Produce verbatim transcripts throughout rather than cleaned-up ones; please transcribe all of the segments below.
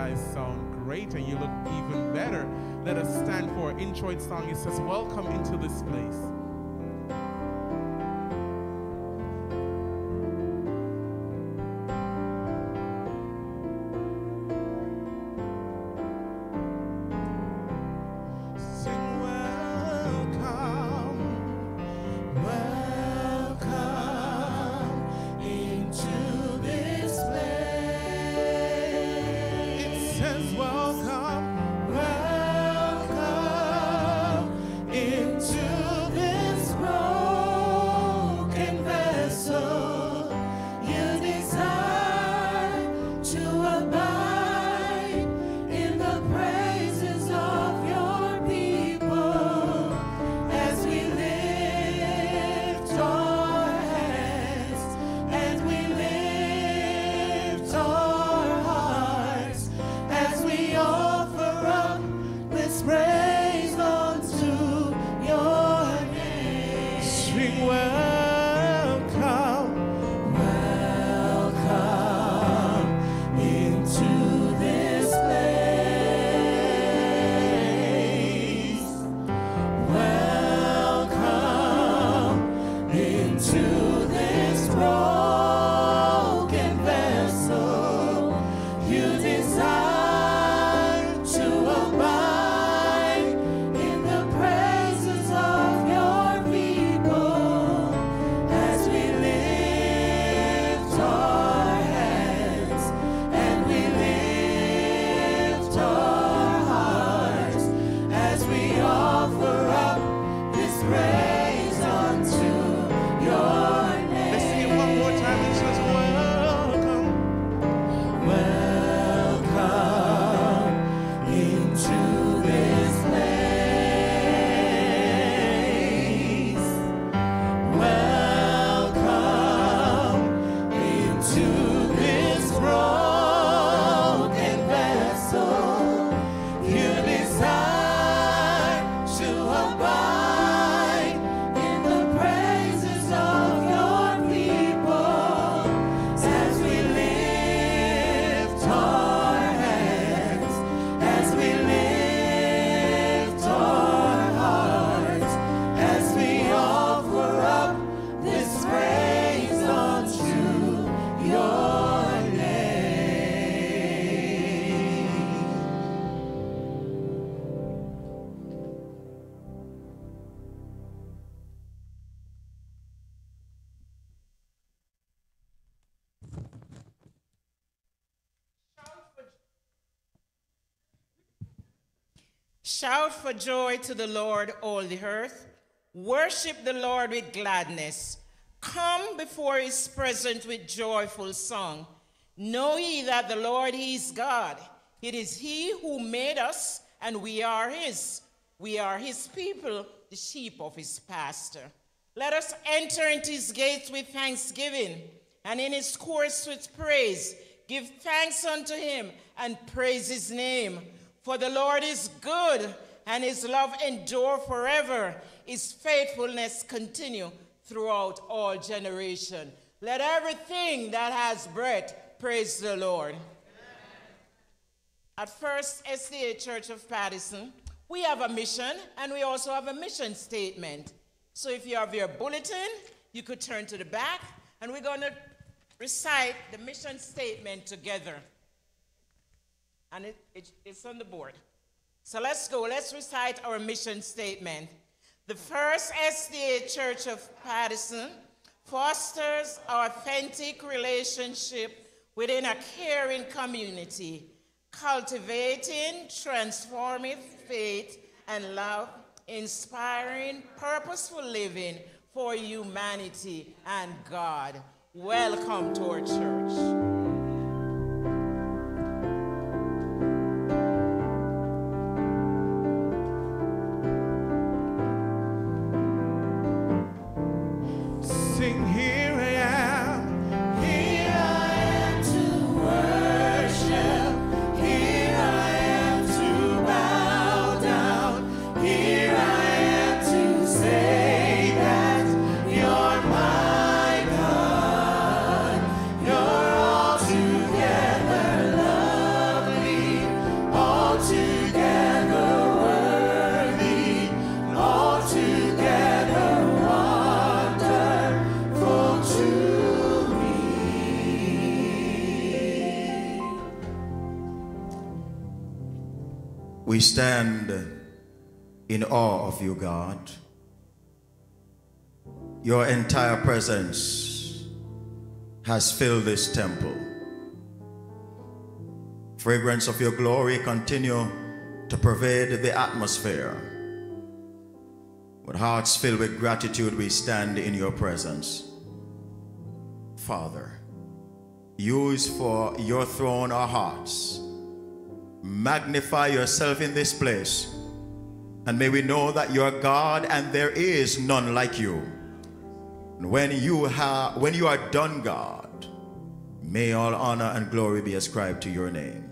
guys sound great and you look even better. Let us stand for our introit song. It says, "Welcome into this place." Shout for joy to the Lord, all the earth. Worship the Lord with gladness. Come before his presence with joyful song. Know ye that the Lord, he is God. It is he who made us, and we are his. We are his people, the sheep of his pasture. Let us enter into his gates with thanksgiving, and in his courts with praise. Give thanks unto him, and praise his name. For the Lord is good, and his love endure forever. His faithfulness continue throughout all generation. Let everything that has breath praise the Lord. Amen. At First S D A Church of Pattison, we have a mission, and we also have a mission statement. So if you have your bulletin, you could turn to the back, and we're going to recite the mission statement together. And it, it, it's on the board. So let's go. Let's recite our mission statement. The First S D A Church of Pattison fosters authentic relationship within a caring community, cultivating transformative faith and love, inspiring purposeful living for humanity and God. Welcome to our church. You're We stand in awe of you, God. Your entire presence has filled this temple. Fragrance of your glory continue to pervade the atmosphere. With hearts filled with gratitude, we stand in your presence. Father, use for your throne our hearts. Magnify yourself in this place. And may we know that you are God and there is none like you. And when you, have, when you are done, God, may all honor and glory be ascribed to your name.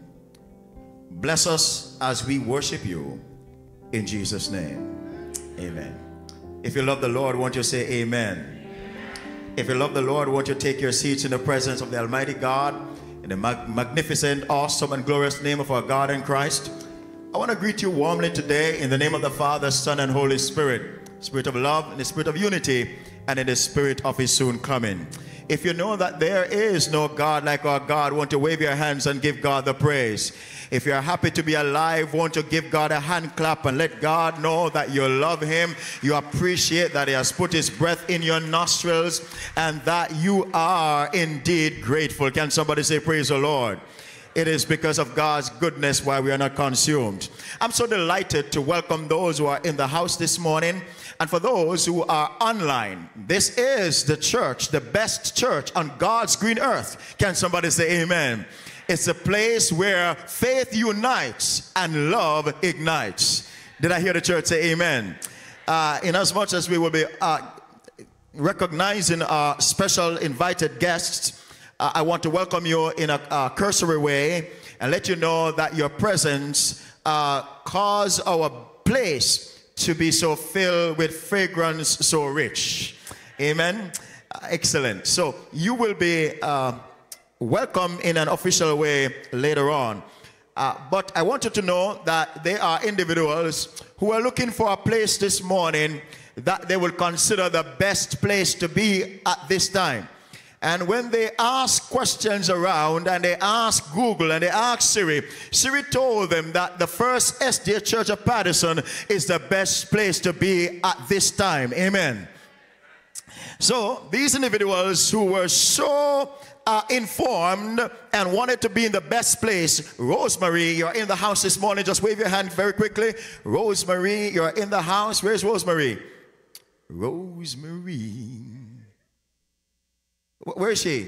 Bless us as we worship you. In Jesus' name, amen. If you love the Lord, won't you say amen? Amen. If you love the Lord, won't you take your seats in the presence of the Almighty God, in the mag magnificent, awesome, and glorious name of our God and Christ. I want to greet you warmly today in the name of the Father, Son, and Holy Spirit. Spirit of love, in the spirit of unity, and in the spirit of his soon coming. If you know that there is no God like our God, won't you wave your hands and give God the praise? If you're happy to be alive, won't you give God a hand clap and let God know that you love him, you appreciate that he has put his breath in your nostrils, and that you are indeed grateful. Can somebody say praise the Lord? It is because of God's goodness why we are not consumed. I'm so delighted to welcome those who are in the house this morning, and for those who are online. This is the church, the best church on God's green earth. Can somebody say amen? It's a place where faith unites and love ignites. Did I hear the church say amen? Uh, in as much as we will be uh, recognizing our special invited guests, uh, I want to welcome you in a, a cursory way and let you know that your presence uh, caused our place to be so filled with fragrance so rich. Amen. Uh, excellent. So you will be uh, welcome in an official way later on. Uh, but I want you to know that there are individuals who are looking for a place this morning that they will consider the best place to be at this time. And when they ask questions around and they ask Google and they ask Siri, Siri told them that the First S D A Church of Paterson is the best place to be at this time. Amen. So these individuals who were so uh, informed and wanted to be in the best place, Rosemary, you're in the house this morning. Just wave your hand very quickly. Rosemary, you're in the house. Where's Rosemary? Rosemary. Where is she?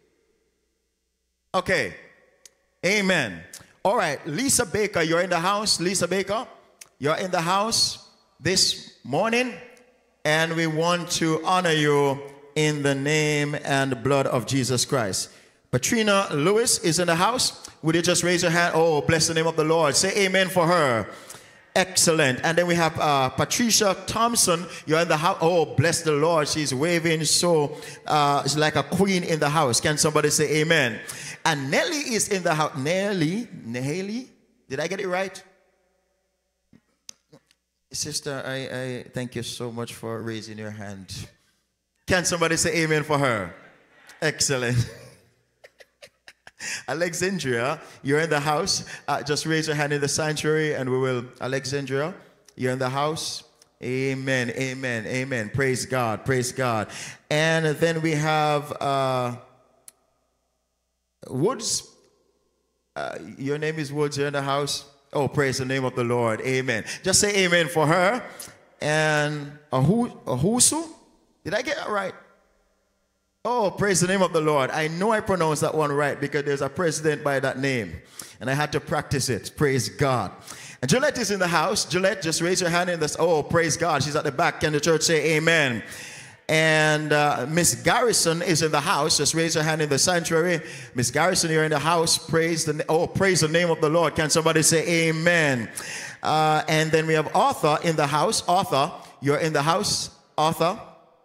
Okay. Amen. All right. Lisa Baker, you're in the house. Lisa Baker, you're in the house this morning. And we want to honor you in the name and blood of Jesus Christ. Patrina Lewis is in the house. Would you just raise your hand? Oh, bless the name of the Lord. Say amen for her. Excellent. And then we have uh, Patricia Thompson. You're in the house. Oh, bless the Lord. She's waving so uh, she's like a queen in the house. Can somebody say amen? And Nelly is in the house. Nelly? Nelly? Did I get it right? Sister, I, I thank you so much for raising your hand. Can somebody say amen for her? Excellent. Alexandria, you're in the house. Uh, just raise your hand in the sanctuary and we will. Alexandria, you're in the house. Amen, amen, amen. Praise God, praise God. And then we have uh, Woods. Uh, your name is Woods, you're in the house. Oh, praise the name of the Lord. Amen. Just say amen for her. And Ahu, Ahusu? Did I get it right? Oh, praise the name of the Lord. I know I pronounced that one right because there's a president by that name. And I had to practice it. Praise God. And Gillette is in the house. Gillette, just raise your hand in this. Oh, praise God. She's at the back. Can the church say amen? And uh, Miss Garrison is in the house. Just raise your hand in the sanctuary. Miss Garrison, you're in the house. Praise the oh, praise the name of the Lord. Can somebody say amen? Uh, and then we have Arthur in the house. Arthur, you're in the house. Arthur.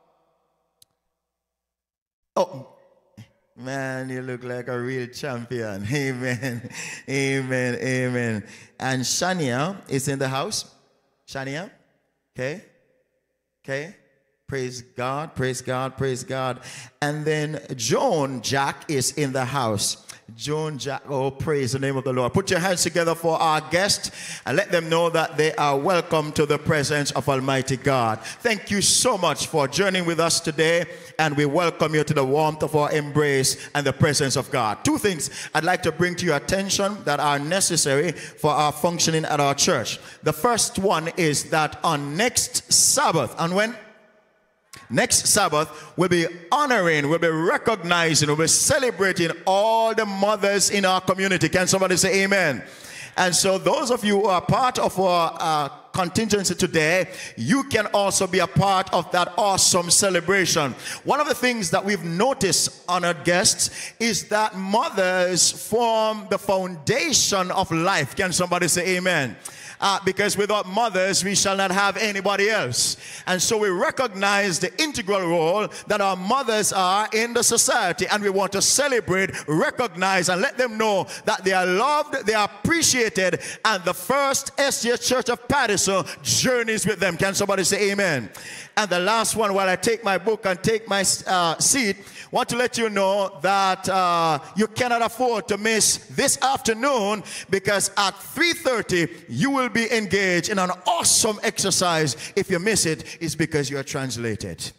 Oh, man, you look like a real champion. Amen. Amen. Amen. And Shania is in the house. Shania. Okay. Okay. Praise God, praise God, praise God. And then Joan Jack is in the house. Joan Jack. Oh, praise the name of the Lord. Put your hands together for our guest and let them know that they are welcome to the presence of Almighty God. Thank you so much for journeying with us today, and we welcome you to the warmth of our embrace and the presence of God. Two things I'd like to bring to your attention that are necessary for our functioning at our church. The first one is that on next Sabbath, and when? Next Sabbath, we'll be honoring, we'll be recognizing, we'll be celebrating all the mothers in our community. Can somebody say amen? And so those of you who are part of our uh, contingency today, you can also be a part of that awesome celebration. One of the things that we've noticed, honored guests, is that mothers form the foundation of life. Can somebody say amen? Uh, because without mothers, we shall not have anybody else. And so we recognize the integral role that our mothers are in the society. And we want to celebrate, recognize, and let them know that they are loved, they are appreciated. And the First S G S Church of Patterson journeys with them. Can somebody say amen? And the last one, while I take my book and take my uh, seat, want to let you know that uh, you cannot afford to miss this afternoon, because at three thirty you will be engaged in an awesome exercise. If you miss it, it's because you are translated.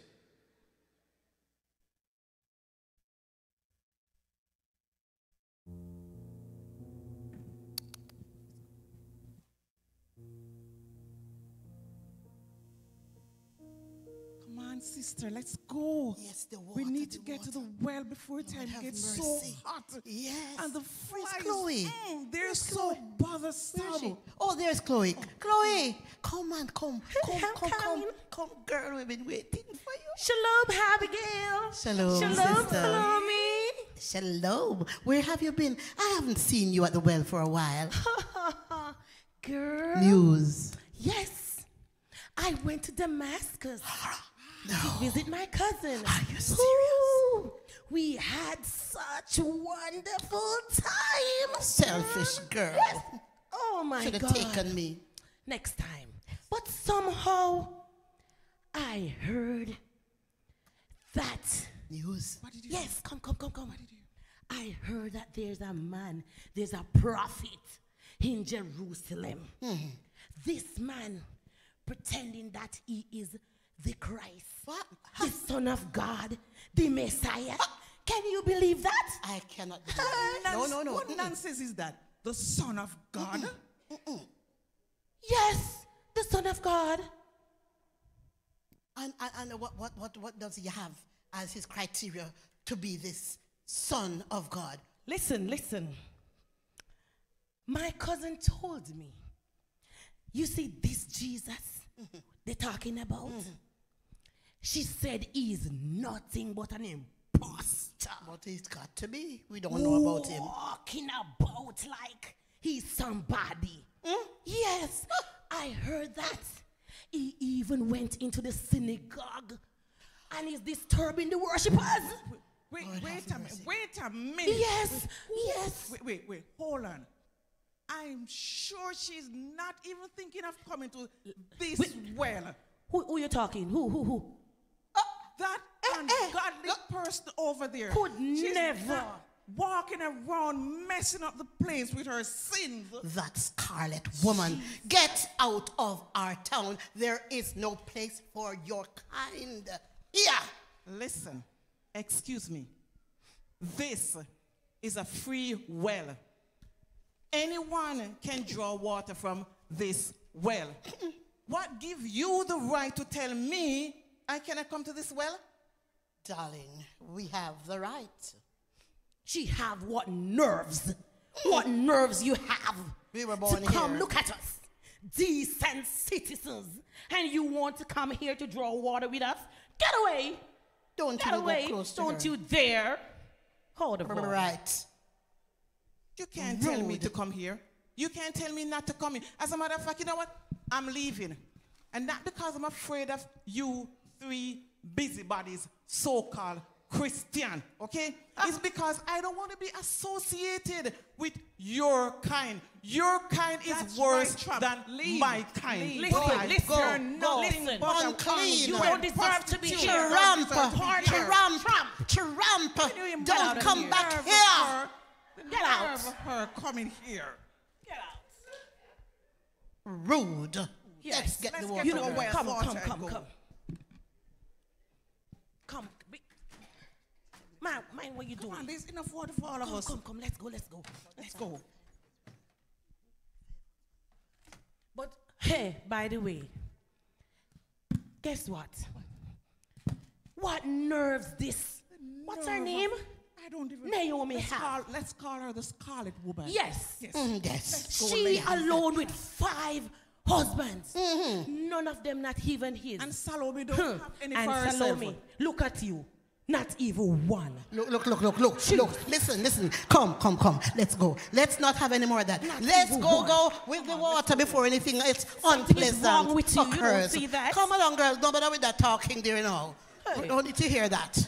Sister, let's go. Yes, the water, we need to the get water. to the well before time gets so hot. Yes. And the Where's flies, Chloe? Mm, they're Where's so Chloe? bothersome. Where is she? Oh, there's Chloe. Chloe, come on, come, come, I'm come, come, coming. come, girl. We've been waiting for you. Shalom, Abigail. Shalom, Shalom, sister. Salome. Shalom. Where have you been? I haven't seen you at the well for a while. Girl. News. Yes. I went to Damascus No. to visit my cousin. Are you serious? Ooh, we had such a wonderful time. Selfish girl. Yes. Oh my Should God. have taken me. Next time. But somehow I heard that. News. What did you Yes, come, come, come, come. What did you I heard that there's a man, there's a prophet in Jerusalem. Mm-hmm. This man pretending that he is the Christ, What? the Son of God, the Messiah. Can you believe that? I cannot believe it. No, no, no. What Mm-mm. nonsense is that? The Son of God? Yes, the Son of God. And, and, and what, what, what, what does he have as his criteria to be this Son of God? Listen, listen. My cousin told me, you see this Jesus they're talking about? She said he's nothing but an imposter. But he's got to be. We don't know about him. Walking about like he's somebody. Yes, I heard that. He even went into the synagogue and is disturbing the worshippers. Wait, Lord wait have a minute. mercy. Wait a minute. Yes, yes. Wait, wait, wait. Hold on. I'm sure she's not even thinking of coming to this Wait. well. Who, who you talking? Who, who, who? That eh, ungodly person over there. Could she's never. not walking around messing up the place with her sins. That scarlet woman, get out of our town. There is no place for your kind. Yeah. Listen, excuse me. This is a free well. Anyone can draw water from this well. What gives you the right to tell me I cannot come to this well? Darling, we have the right. She have what nerves? What nerves you have We were born to come here. look at us, decent citizens, and you want to come here to draw water with us? Get away! Don't Get you go away! close to Don't her. you dare! Hold the phone. Right. You can't tell me Rude. to come here. You can't tell me not to come in. As a matter of fact, you know what? I'm leaving. And not because I'm afraid of you three busybodies, so-called Christian, okay? It's because I don't want to be associated with your kind. Your kind is That's worse right, Trump. than Leave. my kind. Leave. Listen, Why? listen, You're go, nothing listen. but a Unclean. You You don't deserve to be prostitute. here. Tramp, You don't deserve to be here. tramp, tramp. Get out Don't of come here. back Serve here. her Get out. Nerve of her coming here. Get out. Rude. Yes. Let's get Let's the get water. You know, to a well come, water come, and come, go. come. Come. Be- Man, mind what you Come doing. on, there's enough water for all of Come, us. come, come. Let's go, let's go. Let's go. But, hey, by the way, guess what? What nerves this? What's her Nerve of- name? I don't even. Naomi let's have. call, let's call her the Scarlet Woman. Yes. Yes. Mm, yes. Let's go She lay hands. alone with five husbands. None of them not even his. And Salome don't Huh. have any And for herself. Salome, look at you. Not even one. Look, look, look, look, look, look. Listen, listen. Come, come, come. Let's go. Let's not have any more of that. Not Let's even go, one. go with the water before anything it's Something is unpleasant wrong with you. You don't occurs. see that? Come along, girls. Don't bother with that talking there now. Hey. We don't need to hear that.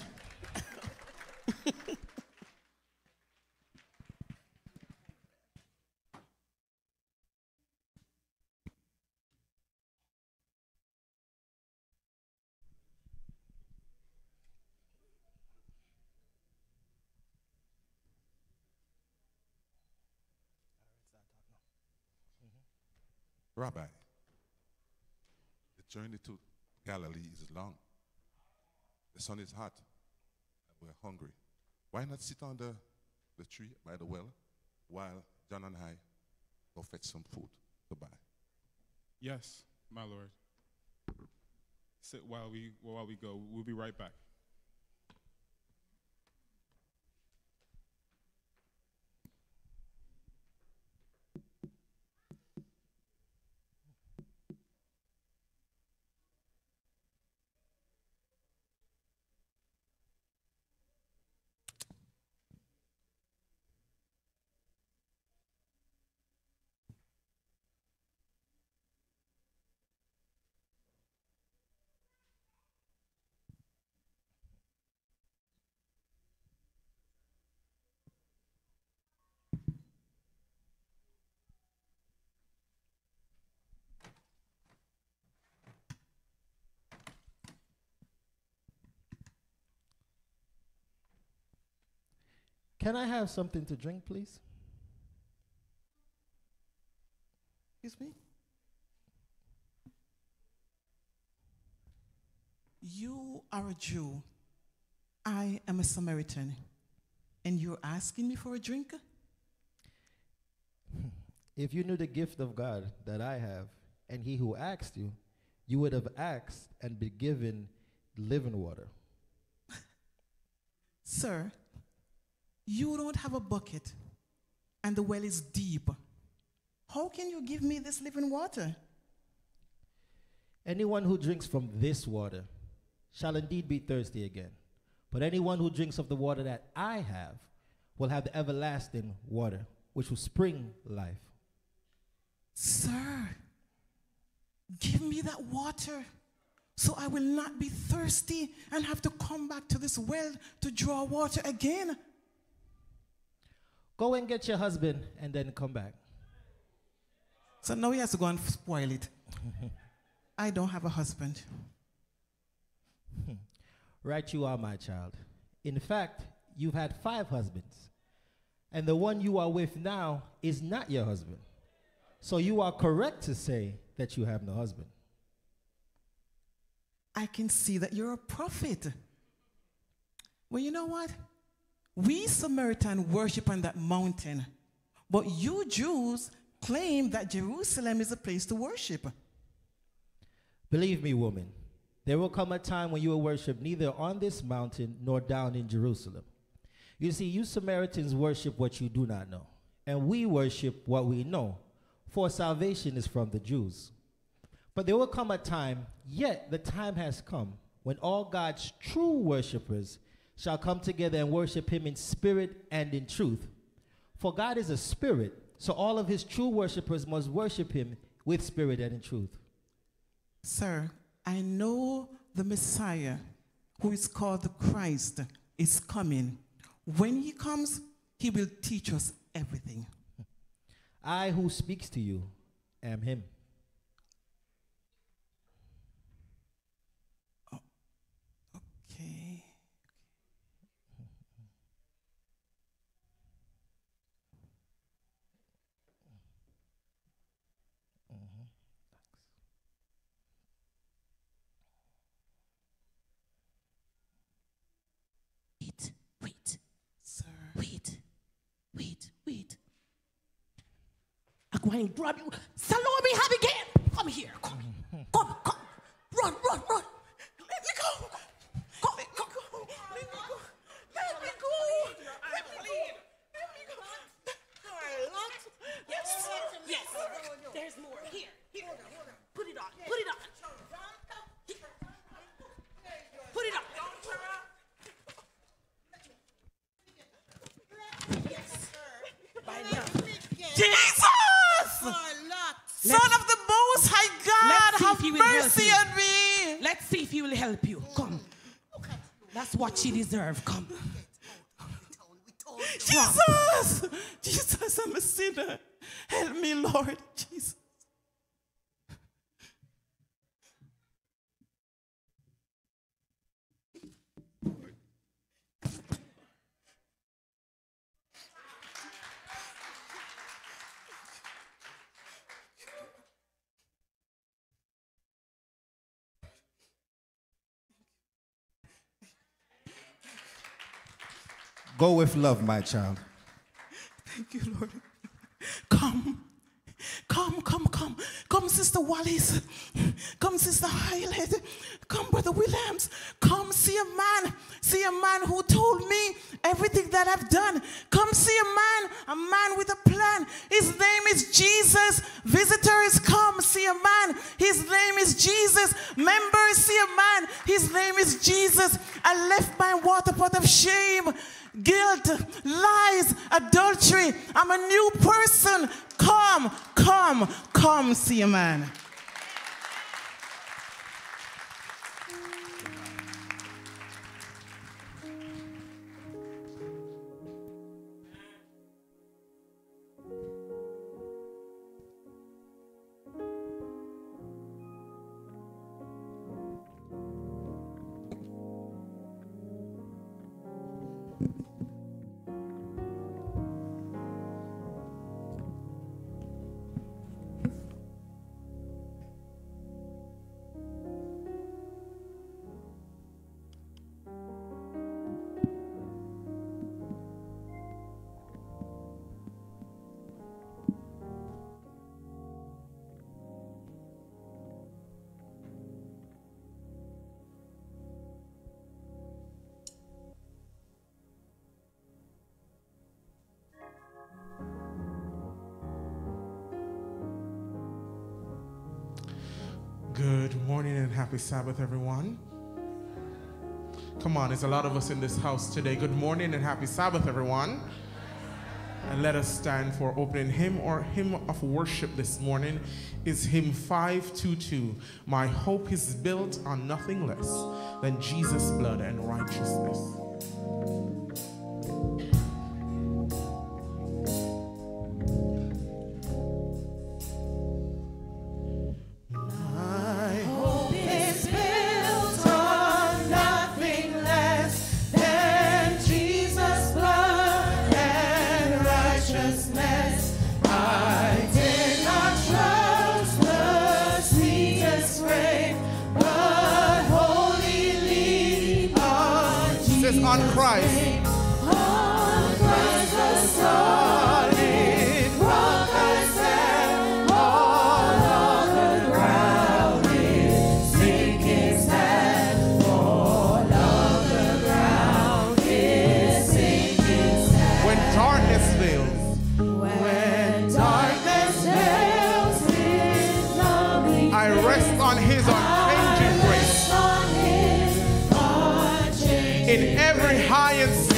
Rabbi, the journey to Galilee is long. The sun is hot, and we're hungry. Why not sit under the tree by the well while John and I go fetch some food to buy? Yes, my lord. Sit while we while we go. We'll be right back. Can I have something to drink, please? Excuse me? You are a Jew. I am a Samaritan. And you're asking me for a drink? If you knew the gift of God that I have, and he who asked you, you would have asked and be given living water. Sir, you don't have a bucket, and the well is deep. How can you give me this living water? Anyone who drinks from this water shall indeed be thirsty again. But anyone who drinks of the water that I have will have the everlasting water, which will spring life. Sir, give me that water so I will not be thirsty and have to come back to this well to draw water again. Go and get your husband and then come back. So now he has to go and spoil it. I don't have a husband. Right you are, my child. In fact, you've had five husbands, and the one you are with now is not your husband. So you are correct to say that you have no husband. I can see that you're a prophet. Well, you know what? We Samaritan worship on that mountain, but you Jews claim that Jerusalem is a place to worship. Believe me, woman, there will come a time when you will worship neither on this mountain nor down in Jerusalem. You see, you Samaritans worship what you do not know, and we worship what we know, for salvation is from the Jews. But there will come a time, yet the time has come, when all God's true worshipers shall come together and worship him in spirit and in truth. For God is a spirit, so all of his true worshipers must worship him with spirit and in truth. Sir, I know the Messiah, who is called the Christ, is coming. When he comes, he will teach us everything. I who speaks to you am him. Okay. go and grab you. Salome Abigail, come here. Come, come, come. Run, run, run. Let me go. Come, let come. Go. Let me go. Let me go. Let me go. Let me go. Charlotte. Yes. Yes. There's more. Here. Here. Put it on. Put it on. Put it on. Yes. By now. Jesus! Son of the Most High God, have mercy on me. Let's see if he will help you. Come. That's what she deserves. Come. Jesus! Jesus, I'm a sinner. Help me, Lord. Jesus. Go with love, my child. Thank you, Lord. Come. Come, come, come. Come, Sister Wallace. Come, Sister Highland. Come, Brother Williams. Come, see a man. See a man who told me everything that I've done. Come see a man, a man with a plan. His name is Jesus. Visitors, come see a man. His name is Jesus. Members, see a man. His name is Jesus. I left my water pot of shame, guilt, lies, adultery. I'm a new person. Come, come, come see a man. Good morning and happy Sabbath, everyone. Come on, there's a lot of us in this house today. Good morning and happy Sabbath, everyone. And let us stand for opening hymn or hymn of worship this morning is hymn five two two. My hope is built on nothing less than Jesus' blood and righteousness. On Christ. On Christ the solid rock I stand, all of the ground is sinking sand, all of the ground is sinking sand. When darkness veils, when darkness veils is lovely, I rest on his unchanging grace. In every high and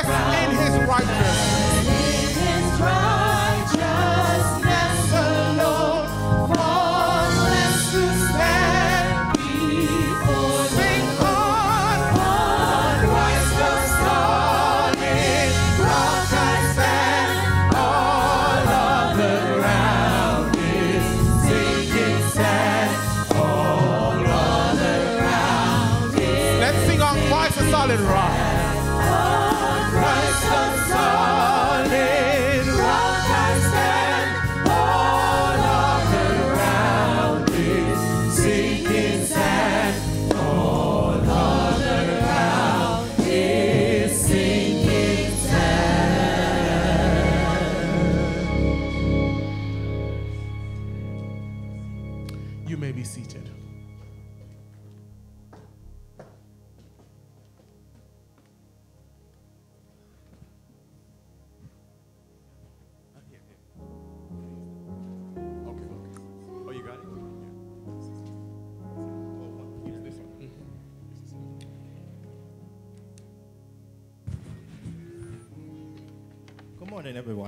in his righteousness. In his righteousness alone, faultless to stand before the Sing on, on Christ the solid rock I stand. All of the ground is sinking sand. All of the ground is let's sing on Christ the solid rock. on Christ the solid rock I stand. All of the ground is sinking sand. All of the ground is sinking sand. You may be seated. Okay, okay. Oh, you got it? Good morning, everyone.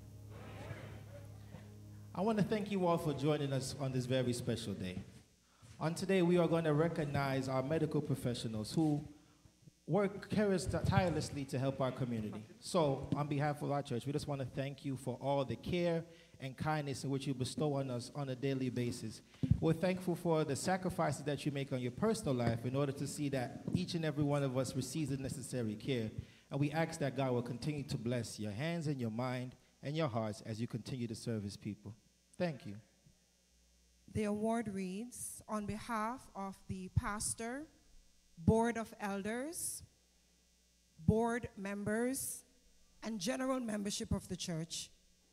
I want to thank you all for joining us on this very special day. On today, we are going to recognize our medical professionals who work tirelessly to help our community. So, on behalf of our church, we just want to thank you for all the care and kindness in which you bestow on us on a daily basis. We're thankful for the sacrifices that you make on your personal life in order to see that each and every one of us receives the necessary care. And we ask that God will continue to bless your hands and your mind and your hearts as you continue to serve his people. Thank you. The award reads, on behalf of the pastor, board of elders, board members, and general membership of the church,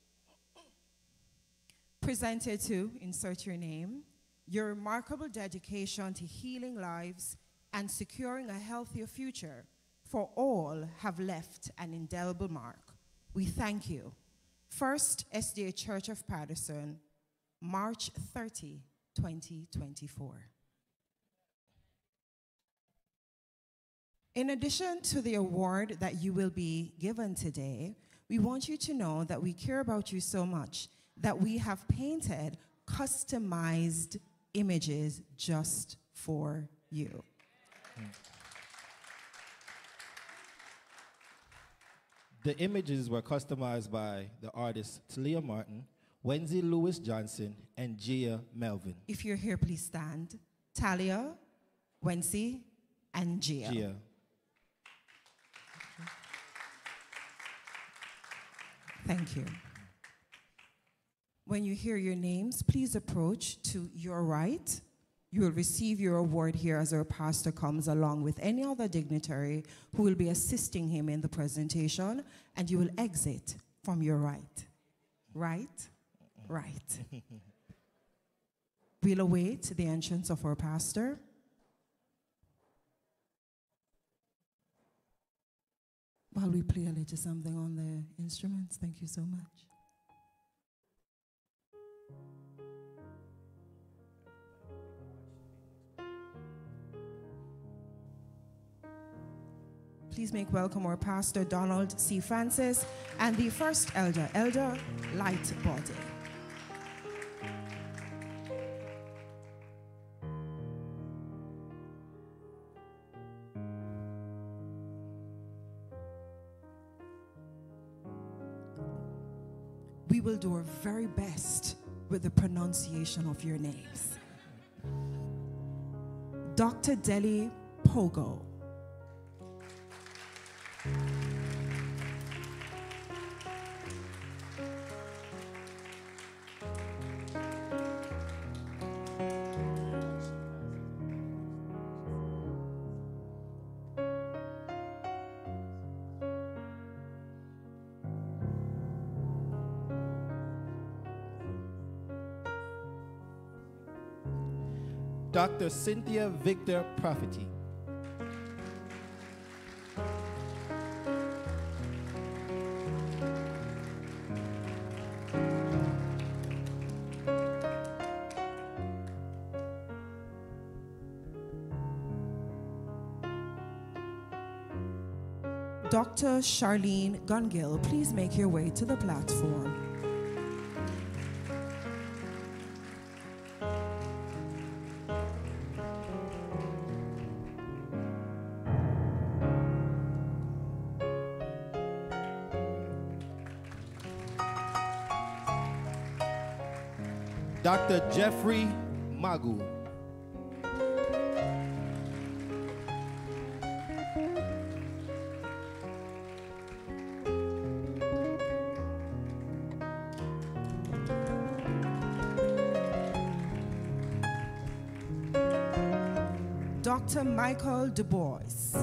presented to, insert your name, your remarkable dedication to healing lives and securing a healthier future for all have left an indelible mark. We thank you. First S D A Church of Patterson, March thirtieth, twenty twenty-four. In addition to the award that you will be given today, we want you to know that we care about you so much that we have painted customized images just for you. The images were customized by the artists Talia Martin, Wendy Lewis Johnson, and Gia Melvin. If you're here, please stand. Talia, Wency, and Gia. Gia. Thank you. When you hear your names, please approach to your right. You will receive your award here as our pastor comes along with any other dignitary who will be assisting him in the presentation, and you will exit from your right. Right? Right. We'll await the entrance of our pastor. While we play a little something on the instruments, thank you so much. Please make welcome our pastor, Donald C. Francis, and the first elder, Elder Lightbody. We will do our very best with the pronunciation of your names. Doctor Deli Pogo. Doctor Cynthia Victor Profity. Doctor Charlene Gungill, please make your way to the platform. Doctor Jeffrey Magu. Doctor Michael Du Bois.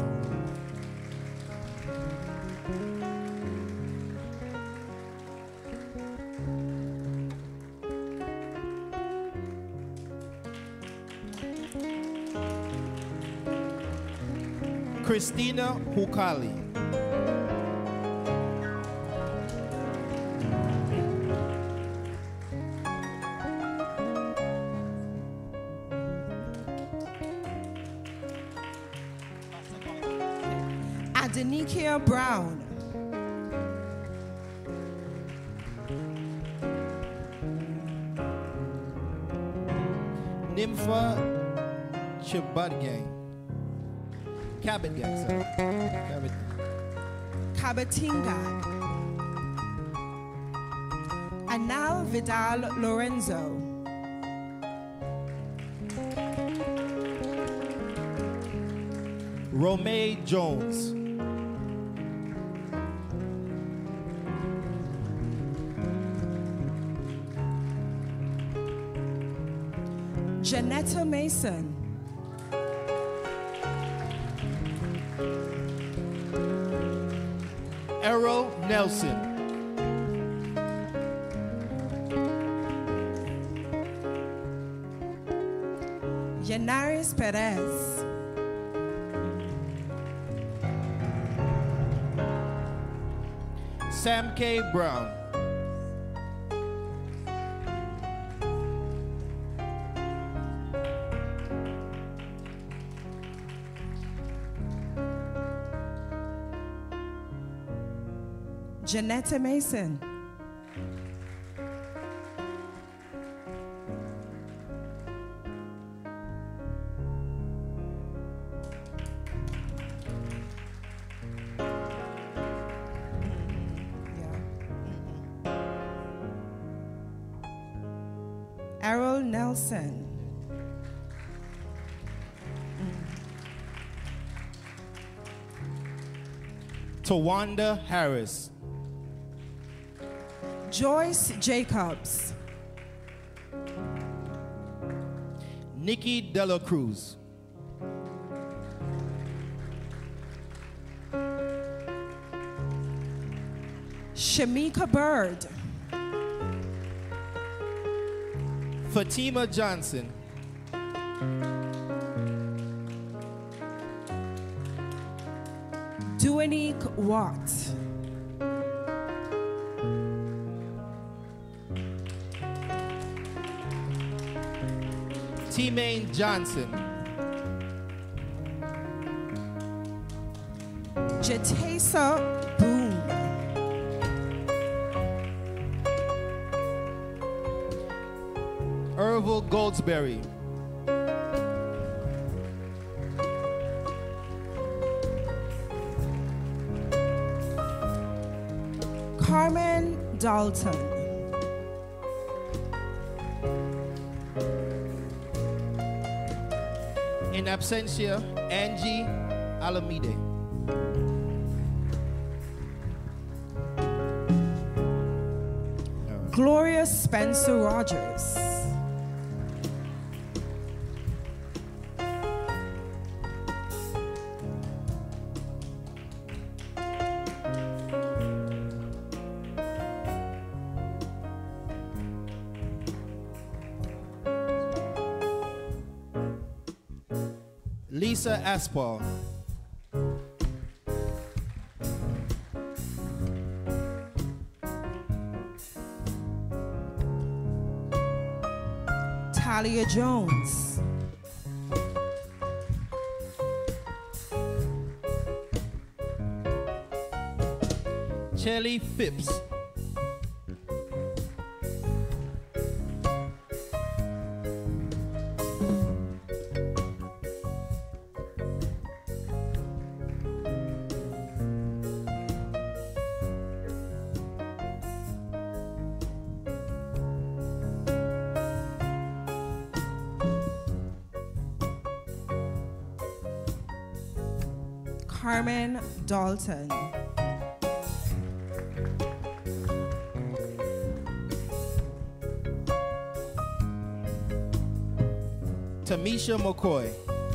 Christina Hukali. Adenikia Brown. Nympha Chibadgang. Cabot Gang, sorry. Cabot. Cabatinga. Anal Vidal Lorenzo. Romay Jones. Janetta Mason. Errol Nelson. Yanaris Perez. Sam K. Brown. Janetta Mason. Errol Nelson. Tawanda Harris. Joyce Jacobs. Nikki Dela Cruz. Shamika Bird. Fatima Johnson. Duanique Watt. T-Main Johnson. Jatesa Boom. Ervil Goldsberry. Carmen Dalton. In absentia, Angie Alamide. Gloria Spencer Rogers. Lisa Aspal. Talia Jones. Chelly Phipps. Carmen Dalton. Tamisha McCoy.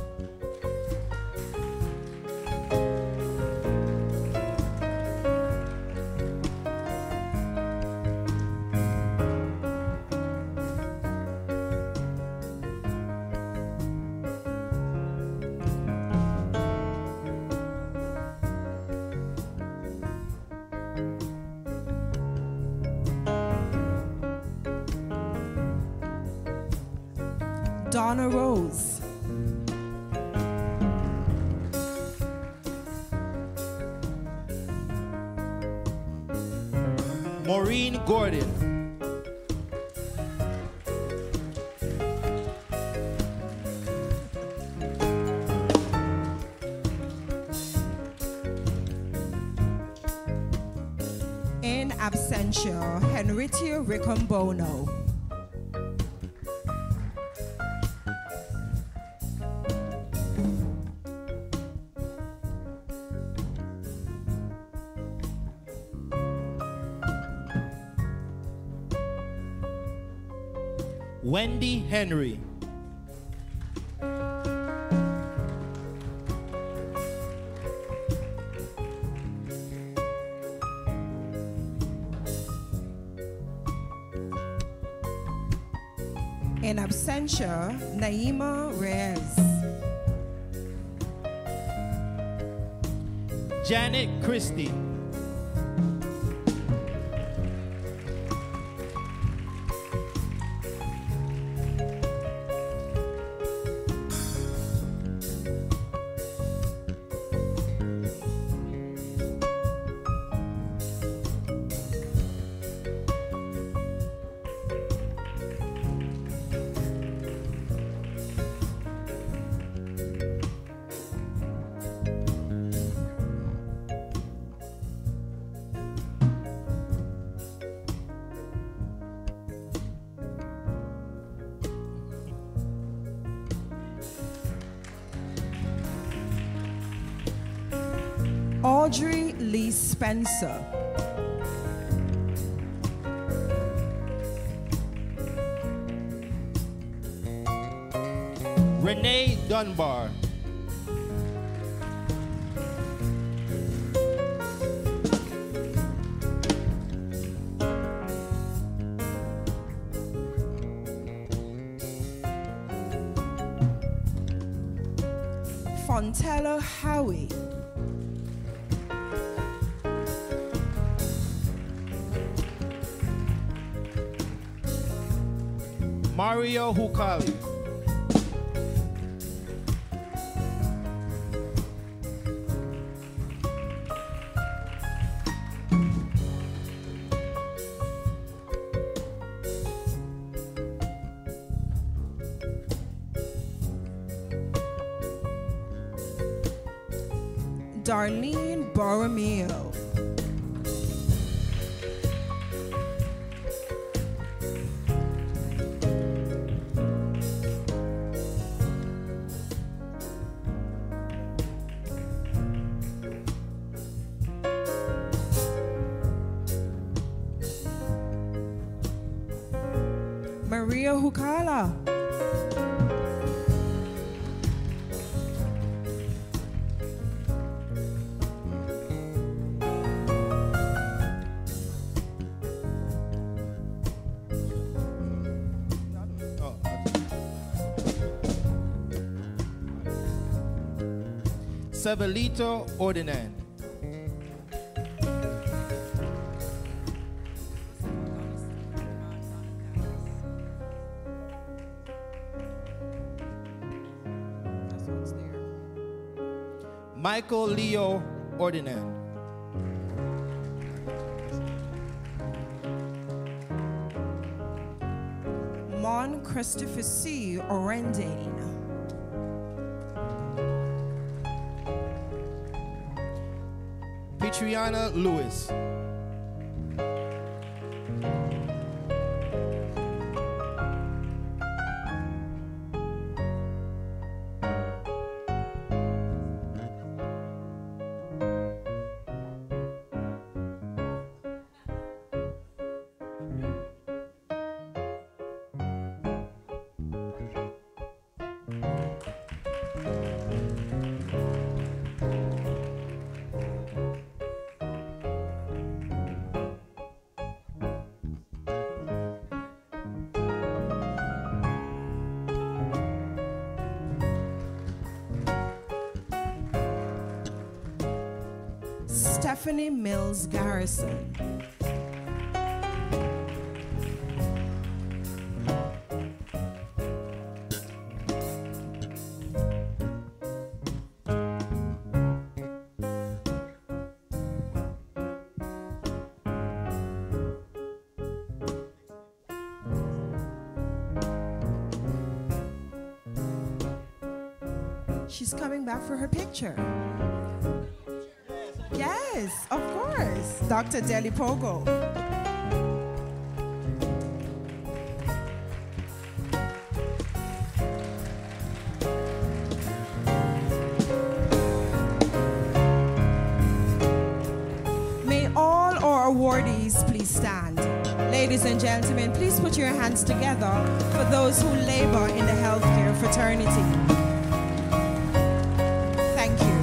Donna Rose. Maureen Gordon. In absentia, Henritia Ricombono. Wendy Henry. In absentia, Naima Reyes. Janet Christie. Audrey Lee Spencer. Renee Dunbar. Fontella Howie. Mario Hukali. Darlene Borromeo. Maria Hukala. Sabelito Ordinan. Michael Leo Ordinan. Lamont Christopher C. Orendane. Petriana Lewis. Stephanie Mills Garrison. She's coming back for her picture. Yes, of course. Doctor Deli Pogo. May all our awardees please stand. Ladies and gentlemen, please put your hands together for those who labor in the healthcare fraternity. Thank you.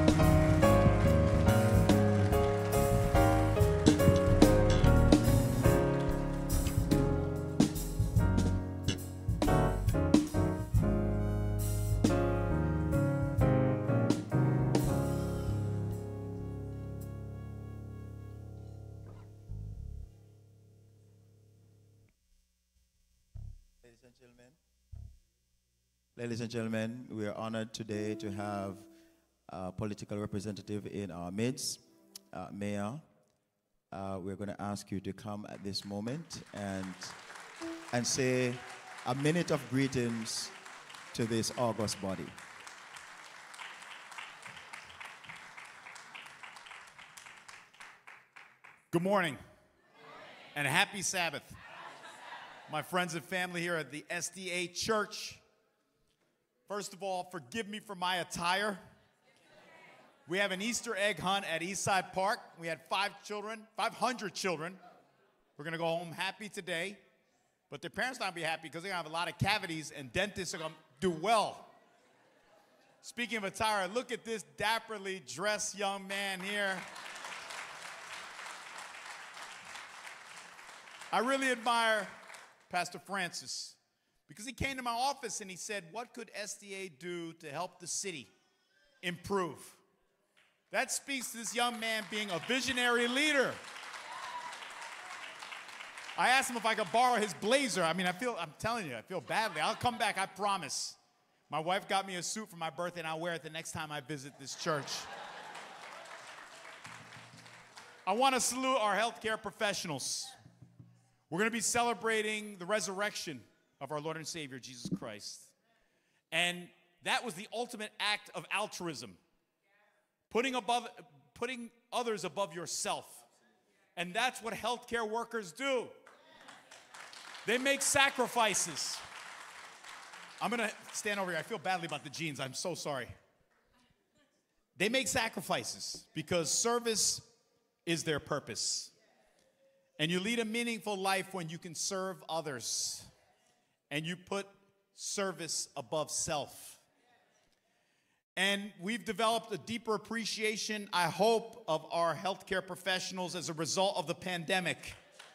Ladies and gentlemen, ladies and gentlemen, we are honored today to have a political representative in our midst, uh, Mayor. Uh, we're going to ask you to come at this moment and, and say a minute of greetings to this august body. Good morning, and a happy Sabbath. My friends and family here at the S D A Church. First of all, forgive me for my attire. We have an Easter egg hunt at Eastside Park. We had five children, five hundred children. We're gonna go home happy today, but their parents not gonna be happy because they're gonna have a lot of cavities and dentists are gonna do well. Speaking of attire, look at this dapperly dressed young man here. I really admire Pastor Francis, because he came to my office and he said, what could S D A do to help the city improve? That speaks to this young man being a visionary leader. I asked him if I could borrow his blazer. I mean, I feel, I'm telling you, I feel badly. I'll come back, I promise. My wife got me a suit for my birthday and I'll wear it the next time I visit this church. I want to salute our healthcare professionals. We're going to be celebrating the resurrection of our Lord and Savior, Jesus Christ. And that was the ultimate act of altruism. Putting, above, putting others above yourself. And that's what healthcare workers do. They make sacrifices. I'm going to stand over here. I feel badly about the jeans. I'm so sorry. They make sacrifices because service is their purpose. And you lead a meaningful life when you can serve others and you put service above self. And we've developed a deeper appreciation, I hope, of our healthcare professionals as a result of the pandemic.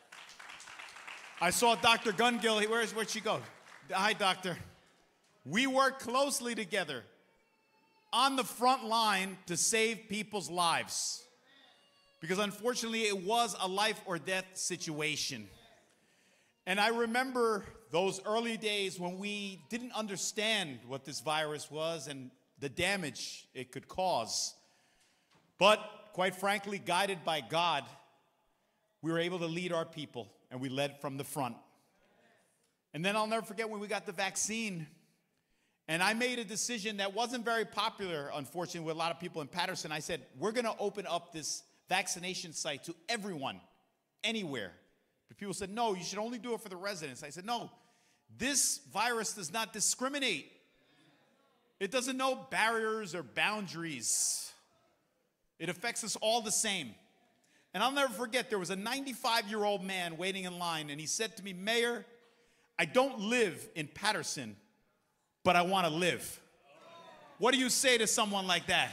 I saw Doctor Gungill. Where's, where'd she go? Hi, doctor. We work closely together on the front line to save people's lives. Because unfortunately, it was a life or death situation. And I remember those early days when we didn't understand what this virus was and the damage it could cause. But quite frankly, guided by God, we were able to lead our people, and we led from the front. And then I'll never forget when we got the vaccine. And I made a decision that wasn't very popular, unfortunately, with a lot of people in Patterson. I said, we're going to open up this vaccination site to everyone, anywhere. But people said, no, you should only do it for the residents. I said, no, this virus does not discriminate. It doesn't know barriers or boundaries. It affects us all the same. And I'll never forget, there was a ninety-five-year-old man waiting in line, and he said to me, Mayor, I don't live in Patterson, but I want to live. What do you say to someone like that?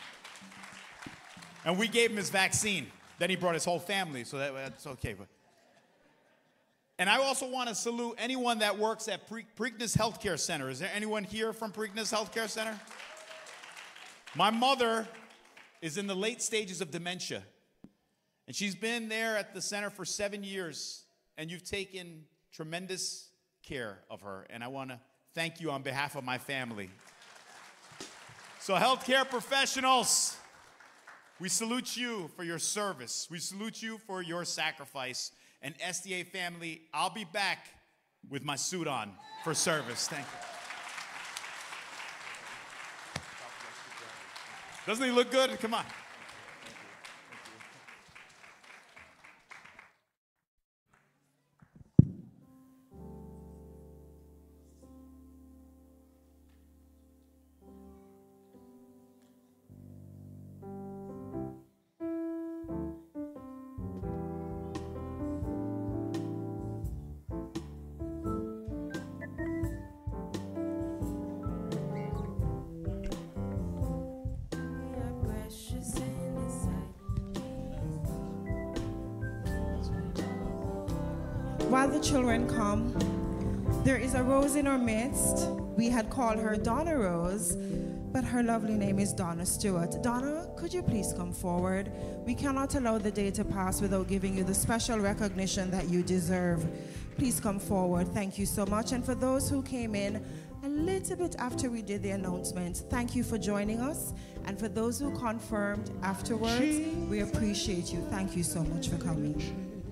And we gave him his vaccine. Then he brought his whole family, so that, that's okay. But. And I also want to salute anyone that works at Pre- Preakness Healthcare Center. Is there anyone here from Preakness Healthcare Center? My mother is in the late stages of dementia. And she's been there at the center for seven years. And you've taken tremendous care of her. And I want to thank you on behalf of my family. So healthcare professionals, we salute you for your service. We salute you for your sacrifice. And S D A family, I'll be back with my suit on for service. Thank you. Doesn't he look good? Come on. While the children come, there is a Rose in our midst. We had called her Donna Rose, but her lovely name is Donna Stewart. Donna, could you please come forward? We cannot allow the day to pass without giving you the special recognition that you deserve. Please come forward. Thank you so much. And for those who came in a little bit after we did the announcement, thank you for joining us. And for those who confirmed afterwards, we appreciate you. Thank you so much for coming.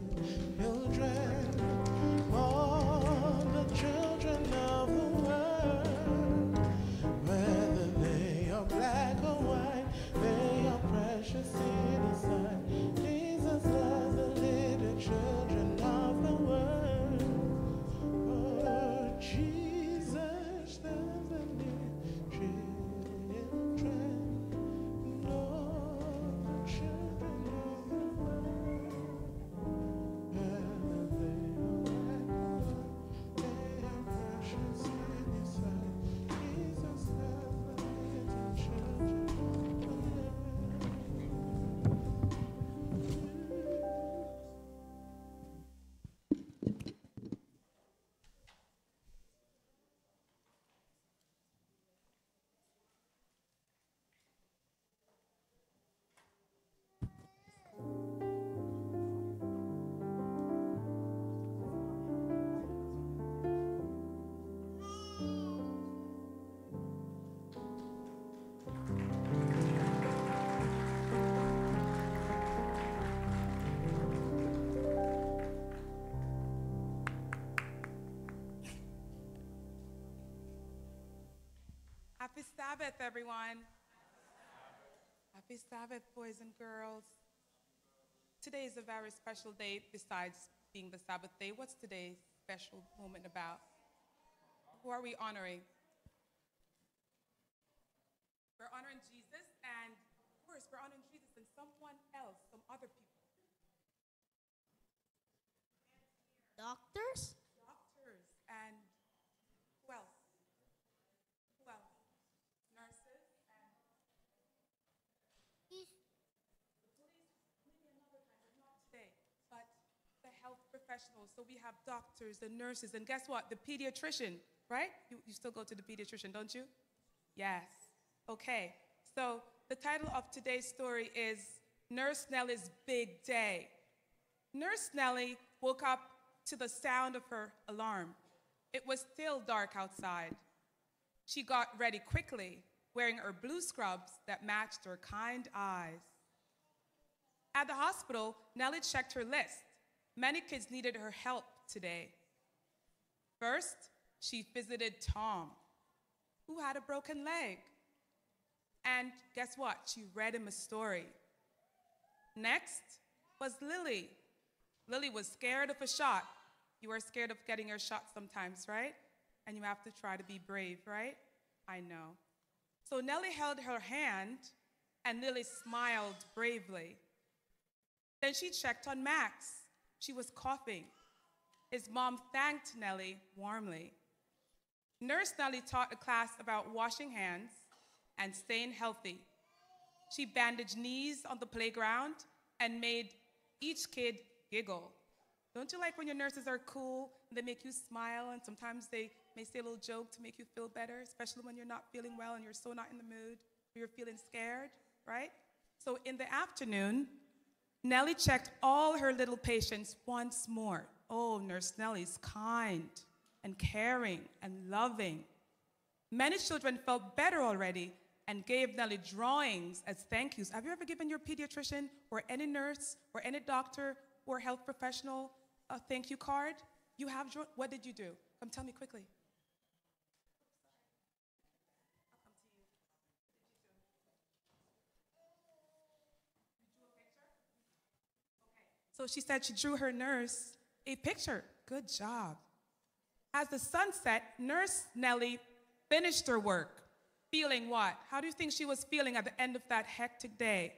All the children of the world, whether they are black or white, they are precious in His sight. Jesus loves the little children of the world. Oh, Jesus loves the little children, all the children of the world. Happy Sabbath, everyone. Happy Sabbath, boys and girls. Today is a very special day besides being the Sabbath day. What's today's special moment about? Who are we honoring? We're honoring Jesus, and of course, we're honoring Jesus and someone else, some other people. Doctors? Doctors, and who else? Who else? Nurses and the police, maybe another time, but not today. But the health professionals. So we have doctors and nurses, and guess what? The pediatrician, right? You, you still go to the pediatrician, don't you? Yes. Okay. So the title of today's story is Nurse Nellie's Big Day. Nurse Nellie woke up to the sound of her alarm. It was still dark outside. She got ready quickly, wearing her blue scrubs that matched her kind eyes. At the hospital, Nellie checked her list. Many kids needed her help today. First, she visited Tom, who had a broken leg. And guess what? She read him a story. Next was Lily. Lily was scared of a shot. You are scared of getting your shot sometimes, right? And you have to try to be brave, right? I know. So Nellie held her hand, and Lily smiled bravely. Then she checked on Max. She was coughing. His mom thanked Nellie warmly. Nurse Nellie taught a class about washing hands and staying healthy. She bandaged knees on the playground and made each kid giggle. Don't you like when your nurses are cool and they make you smile, and sometimes they may say a little joke to make you feel better, especially when you're not feeling well and you're so not in the mood or you're feeling scared, right? So in the afternoon, Nellie checked all her little patients once more. Oh, Nurse Nellie's kind and caring and loving. Many children felt better already and gave Nellie drawings as thank yous. Have you ever given your pediatrician or any nurse or any doctor or health professional a thank you card? You have, draw- what did you do? Come tell me quickly. So she said she drew her nurse a picture. Good job. As the sun set, Nurse Nellie finished her work. Feeling what? How do you think she was feeling at the end of that hectic day?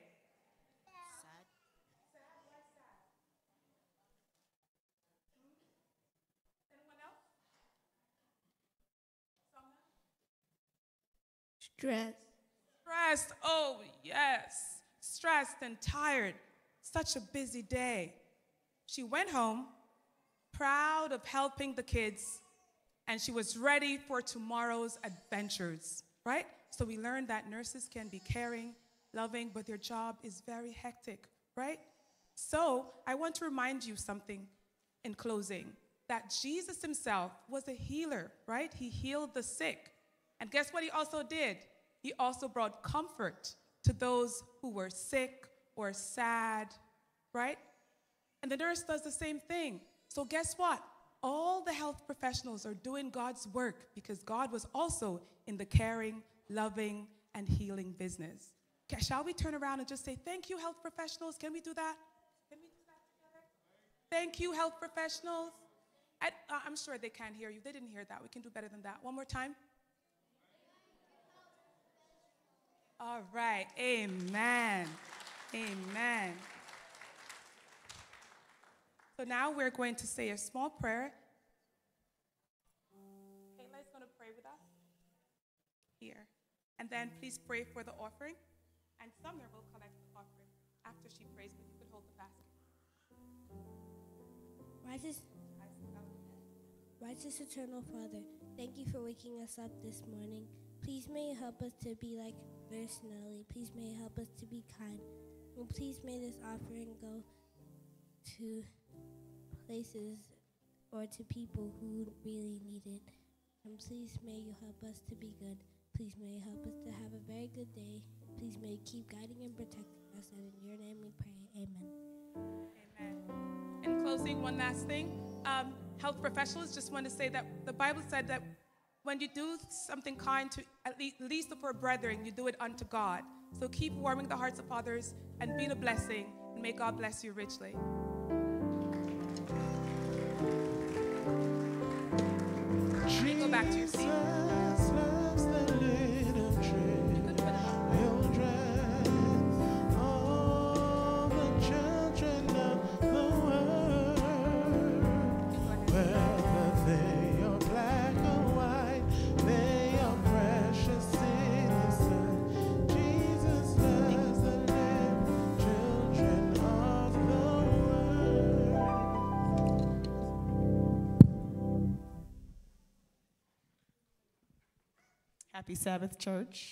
Stressed. Stressed, oh yes. Stressed and tired. Such a busy day. She went home, proud of helping the kids, and she was ready for tomorrow's adventures, right? So we learned that nurses can be caring, loving, but their job is very hectic, right? So I want to remind you something in closing, that Jesus himself was a healer, right? He healed the sick. And guess what he also did? He also brought comfort to those who were sick or sad, right? And the nurse does the same thing. So guess what? All the health professionals are doing God's work because God was also in the caring, loving, and healing business. Okay, shall we turn around and just say, thank you, health professionals? Can we do that? Can we do that together? Thank you, health professionals. I, uh, I'm sure they can't hear you. They didn't hear that. We can do better than that. One more time. All right. Amen. Amen. So now we're going to say a small prayer. Kayla is going to pray with us here. And then please pray for the offering. And Sumner will collect the offering after she prays, but you can hold the basket. Righteous, Righteous Eternal Father, thank you for waking us up this morning. Please may you help us to be like Nurse Nellie. Please may you help us to be kind. And please may this offering go to places or to people who really need it. And please may you help us to be good. Please may you help us to have a very good day. Please may you keep guiding and protecting us. And in your name we pray. Amen. Amen. In closing, one last thing. Um, health professionals, just want to say that the Bible said that when you do something kind to at least of our brethren, you do it unto God. So keep warming the hearts of others and being a blessing, and may God bless you richly. You may go back to your seat. Happy Sabbath, church.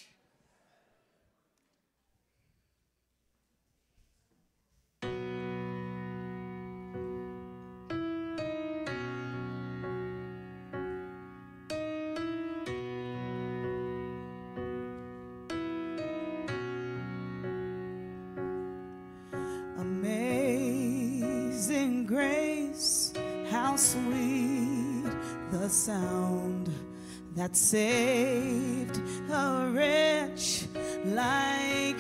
Amazing grace, how sweet the sound that saved a wretch like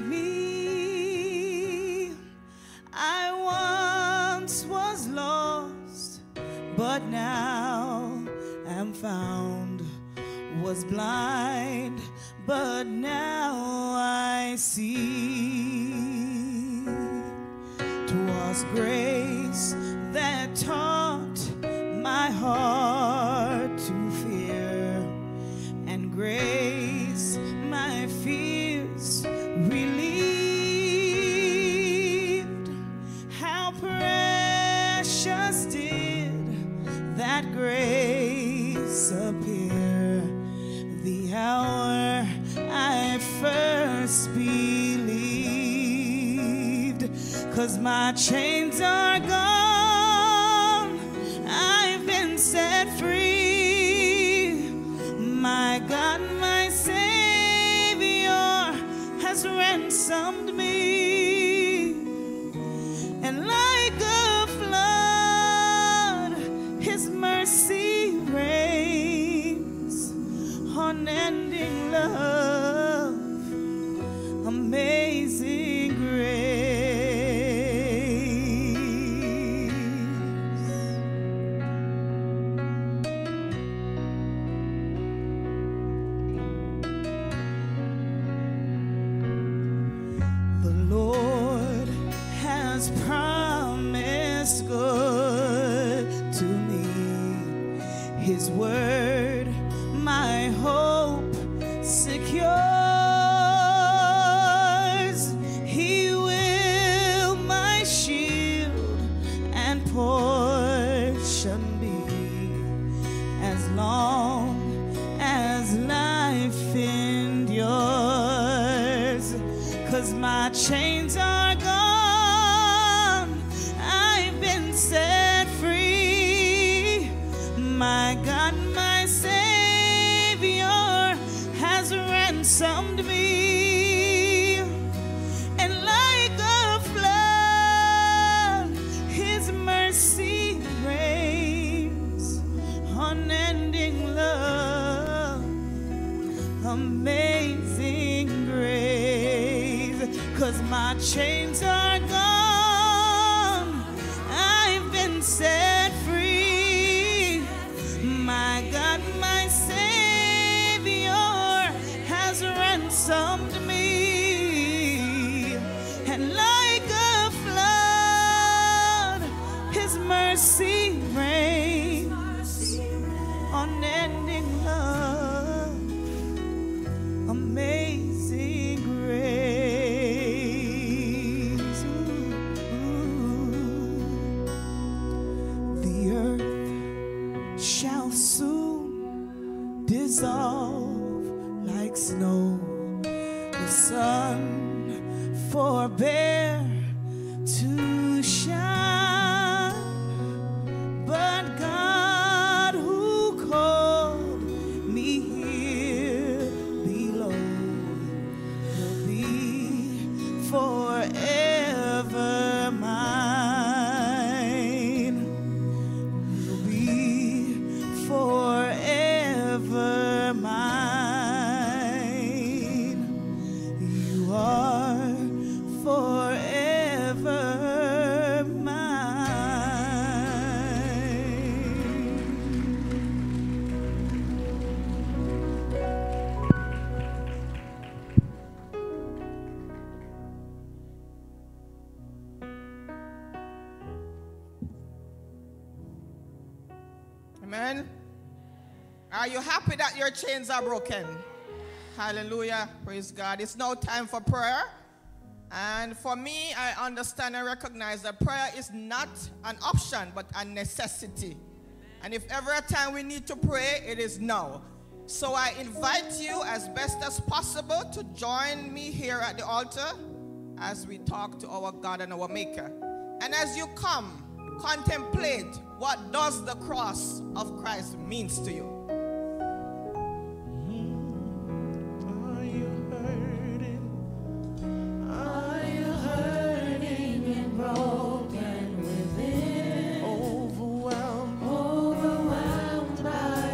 me. I once was lost, but now am found, was blind, but now I see. 'Twas grace that taught my heart to fear, and grace my fears relieved. How precious did that grace appear the hour I first believed. 'Cause my chains are gone, I've been set free. My God, my Savior has ransomed me. And like a flood, His mercy reigns. Unending love, amazing grace. The Lord has promised good to me. His word my hope secures. He will my shield and portion be, as long as life endures. 'Cause my chains are gone, I've been set free. My God, my Savior has ransomed me. And like a flood, His mercy reigns. Unending love, amazing grace. 'Cause my chains are gone, I've been set free. My God, my Savior has ransomed me. And like a flood, His mercy reigns. Unending love, amazing grace. Ooh. The earth shall soon dissolve like snow. The sun forbear to shine, but God who called me here below will be forever mine. Will be forever mine. You are forever Amen. Are you happy that your chains are broken? Hallelujah. Praise God. It's now time for prayer. And for me, I understand and recognize that prayer is not an option, but a necessity. And if ever a time we need to pray, it is now. So I invite you as best as possible to join me here at the altar as we talk to our God and our Maker. And as you come, contemplate what does the cross of Christ means to you. Are you hurting? Are you hurting and broken within? Overwhelmed, overwhelmed by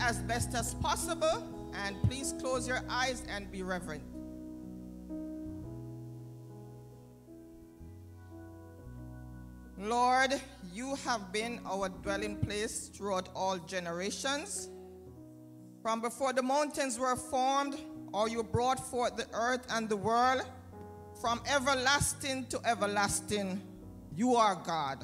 as best as possible, and please close your eyes and be reverent. Lord, you have been our dwelling place throughout all generations. From before the mountains were formed, or you brought forth the earth and the world, from everlasting to everlasting, you are God.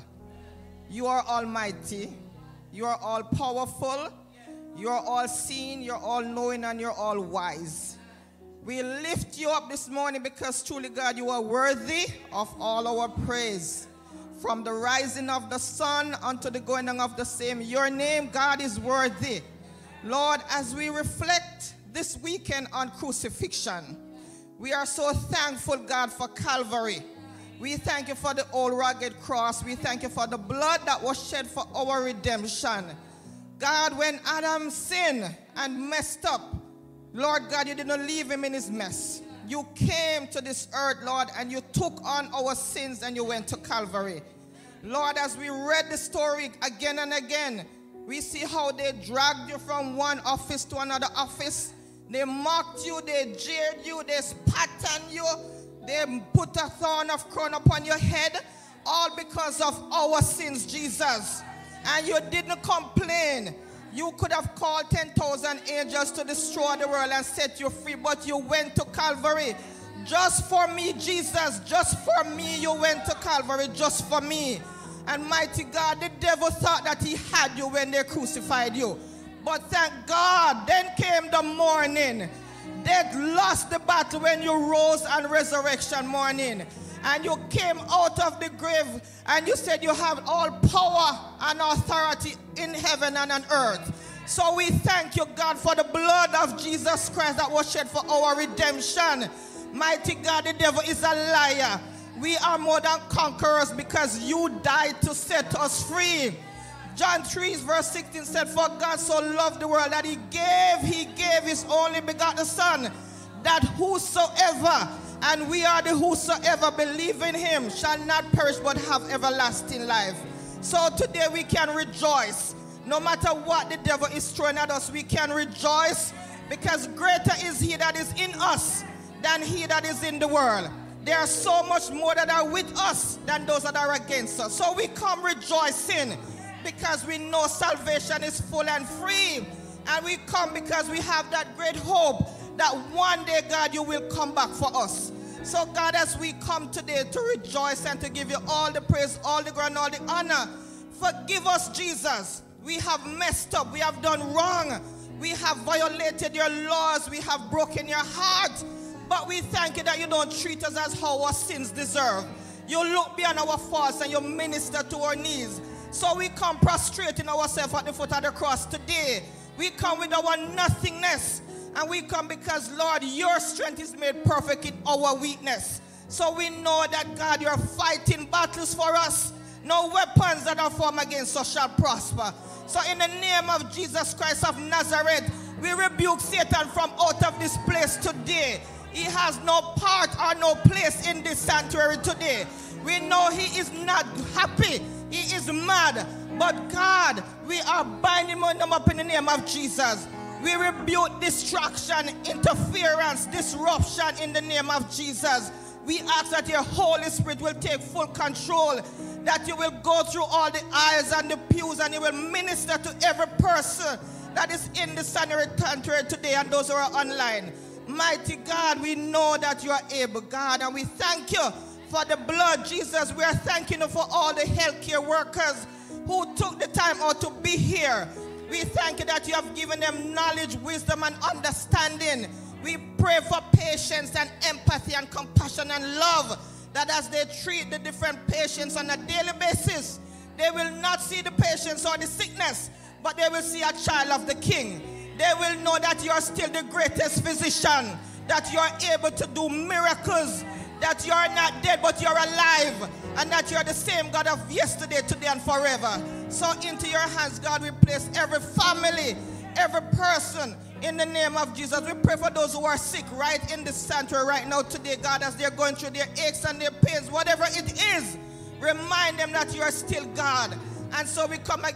You are almighty. You are all powerful. You are all seeing, you're all knowing, and you're all wise. We lift you up this morning because truly, God, you are worthy of all our praise. From the rising of the sun unto the going down of the same, your name, God, is worthy. Lord, as we reflect this weekend on crucifixion, we are so thankful, God, for Calvary. We thank you for the old rugged cross. We thank you for the blood that was shed for our redemption. God, when Adam sinned and messed up, Lord God, you didn't leave him in his mess. You came to this earth, Lord, and you took on our sins and you went to Calvary. Lord, as we read the story again and again, we see how they dragged you from one office to another office. They mocked you, they jeered you, they spat on you, they put a thorn of crown upon your head, all because of our sins, Jesus. And you didn't complain. You could have called ten thousand angels to destroy the world and set you free, but you went to Calvary. Just for me, Jesus, just for me, you went to Calvary, just for me. And mighty God, the devil thought that he had you when they crucified you. But thank God, then came the morning. Death lost the battle when you rose on resurrection morning. And you came out of the grave and you said you have all power and authority in heaven and on earth. So we thank you, God, for the blood of Jesus Christ that was shed for our redemption. Mighty God, the devil is a liar. We are more than conquerors because you died to set us free. John three verse sixteen said, for God so loved the world that he gave, he gave his only begotten Son, that whosoever, and we are the whosoever believe in him, shall not perish but have everlasting life. So today we can rejoice. No matter what the devil is throwing at us, we can rejoice because greater is he that is in us than he that is in the world. There are so much more that are with us than those that are against us. So we come rejoicing because we know salvation is full and free. And we come because we have that great hope that one day, God, you will come back for us. So God, as we come today to rejoice and to give you all the praise, all the glory, all the honor, forgive us, Jesus. We have messed up. We have done wrong. We have violated your laws. We have broken your heart. But we thank you that you don't treat us as how our sins deserve. You look beyond our faults and you minister to our needs. So we come prostrating ourselves at the foot of the cross today. We come with our nothingness. And we come because, Lord, your strength is made perfect in our weakness. So we know that, God, you're fighting battles for us. No weapons that are formed against us shall prosper. So in the name of Jesus Christ of Nazareth, we rebuke Satan from out of this place today. He has no part or no place in this sanctuary today. We know he is not happy. He is mad. But God, we are binding him up in the name of Jesus. We rebuke distraction, interference, disruption in the name of Jesus. We ask that your Holy Spirit will take full control, that you will go through all the aisles and the pews and you will minister to every person that is in the sanctuary today and those who are online. Mighty God, we know that you are able, God, and we thank you for the blood, Jesus. We are thanking you for all the healthcare workers who took the time out to be here. We thank you that you have given them knowledge, wisdom, and understanding. We pray for patience and empathy and compassion and love, that as they treat the different patients on a daily basis, they will not see the patients or the sickness, but they will see a child of the King. They will know that you are still the greatest physician, that you are able to do miracles, that you are not dead but you are alive, and that you are the same God of yesterday, today, and forever. So into your hands, God, we place every family, every person in the name of Jesus. We pray for those who are sick right in the sanctuary right now today, God, as they're going through their aches and their pains, whatever it is, remind them that you are still God. And so we come against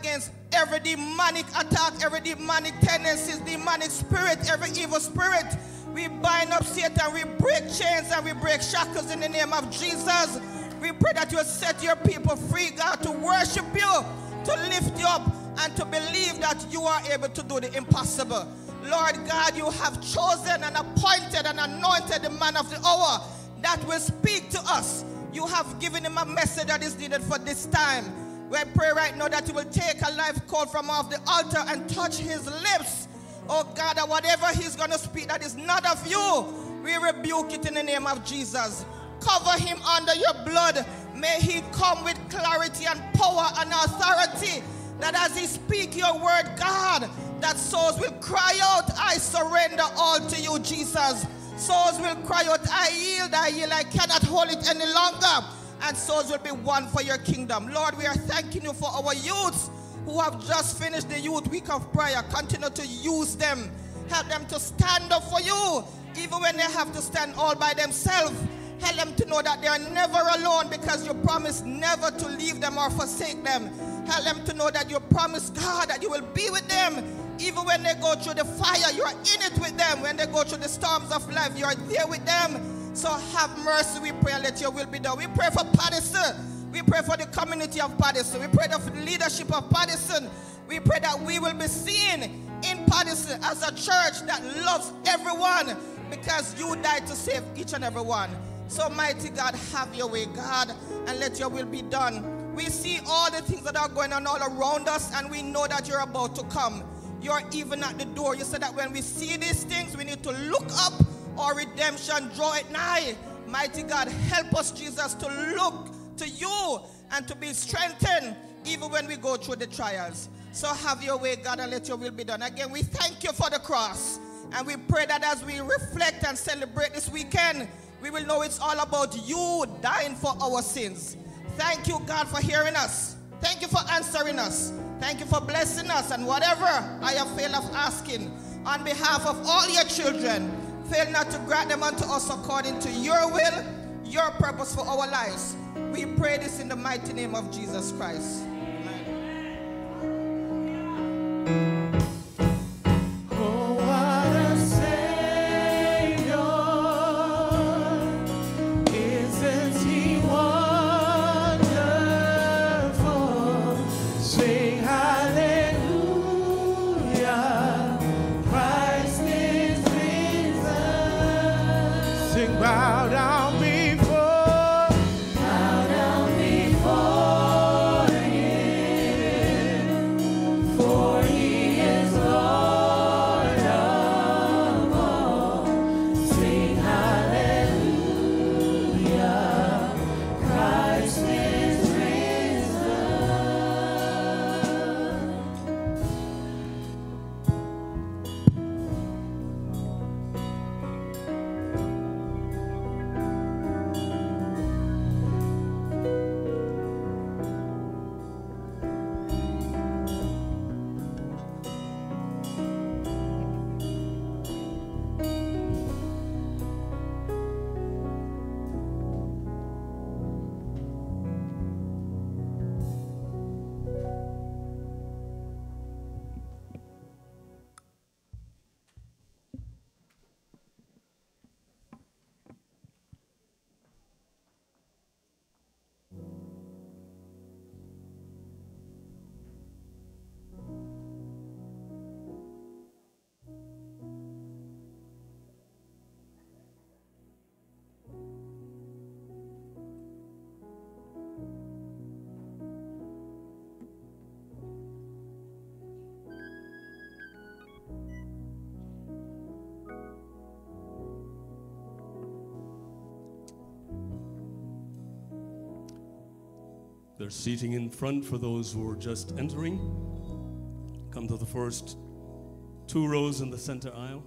every demonic attack, every demonic tendencies, demonic spirit, every evil spirit. We bind up Satan, we break chains and we break shackles in the name of Jesus. We pray that you will set your people free, God, to worship you, to lift you up, and to believe that you are able to do the impossible. Lord God, you have chosen and appointed and anointed the man of the hour that will speak to us. You have given him a message that is needed for this time. We pray right now that you will take a life cord from off the altar and touch his lips. Oh God, that whatever he's going to speak that is not of you, we rebuke it in the name of Jesus. Cover him under your blood. May he come with clarity and power and authority, that as he speak your word, God, that souls will cry out, I surrender all to you, Jesus. Souls will cry out, I yield, I yield, I cannot hold it any longer. And souls will be won for your kingdom. Lord, we are thanking you for our youths who have just finished the youth week of prayer. Continue to use them. Help them to stand up for you, even when they have to stand all by themselves. Help them to know that they are never alone, because you promise never to leave them or forsake them. Help them to know that you promise, God, that you will be with them. Even when they go through the fire, you are in it with them. When they go through the storms of life, you are there with them. So have mercy, we pray, and let your will be done. We pray for Paddison. We pray for the community of Paddison. We pray for the leadership of Paddison. We pray that we will be seen in Paddison as a church that loves everyone, because you died to save each and every one. So mighty God, have your way, God, and let your will be done. We see all the things that are going on all around us, and we know that you're about to come. You're even at the door. You said that when we see these things, we need to look up. Our redemption, draw it nigh. Mighty God, help us, Jesus, to look to you and to be strengthened even when we go through the trials. So have your way, God, and let your will be done. Again, we thank you for the cross, and we pray that as we reflect and celebrate this weekend, we will know it's all about you dying for our sins. Thank you, God, for hearing us. Thank you for answering us. Thank you for blessing us, and whatever I have failed of asking on behalf of all your children, fail not to grant them unto us according to your will, your purpose for our lives. We pray this in the mighty name of Jesus Christ. Amen. Oh, what a Savior, isn't he wonderful? Sing hallelujah, Christ is risen. Sing bow down before, bow down before him, for he is Lord of all. Sing hallelujah, Christ is risen. There's seating in front for those who are just entering. Come to the first two rows in the center aisle.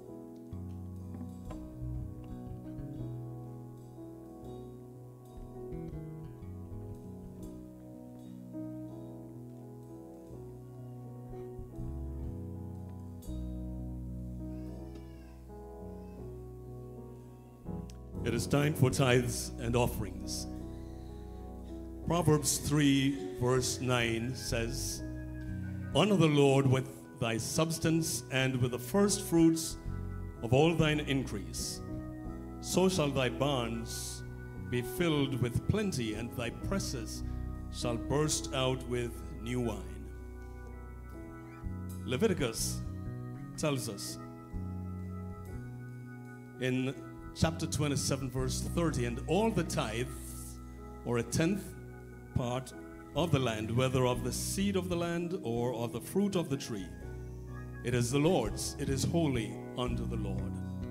It is time for tithes and offerings. Proverbs three verse nine says, Honor the Lord with thy substance and with the first fruits of all thine increase. So shall thy barns be filled with plenty, and thy presses shall burst out with new wine. Leviticus tells us in chapter twenty-seven, verse thirty, and all the tithes, or a tenth part of the land, whether of the seed of the land or of the fruit of the tree, it is the Lord's, it is holy unto the Lord.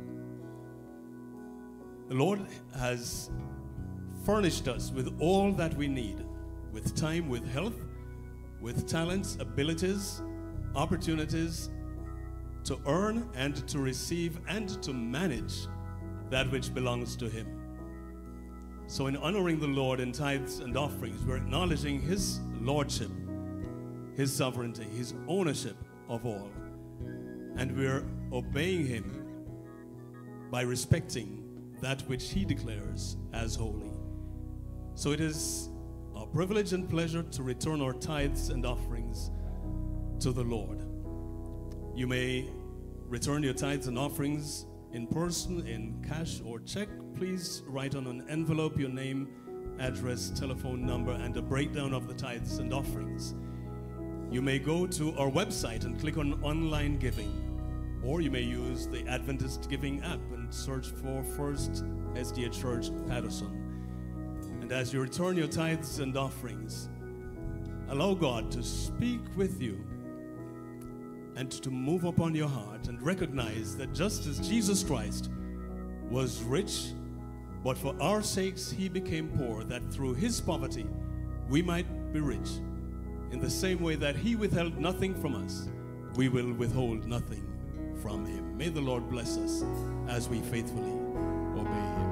The Lord has furnished us with all that we need, with time, with health, with talents, abilities, opportunities to earn and to receive and to manage that which belongs to Him. So in honoring the Lord in tithes and offerings, we're acknowledging His lordship, His sovereignty, His ownership of all. And we're obeying Him by respecting that which He declares as holy. So it is our privilege and pleasure to return our tithes and offerings to the Lord. You may return your tithes and offerings in person, in cash or check. Please write on an envelope your name, address, telephone number, and a breakdown of the tithes and offerings. You may go to our website and click on online giving, or you may use the Adventist Giving app and search for First S D A Church Patterson. And as you return your tithes and offerings, allow God to speak with you and to move upon your heart, and recognize that just as Jesus Christ was rich, but for our sakes He became poor, that through His poverty we might be rich. In the same way that He withheld nothing from us, we will withhold nothing from Him. May the Lord bless us as we faithfully obey Him.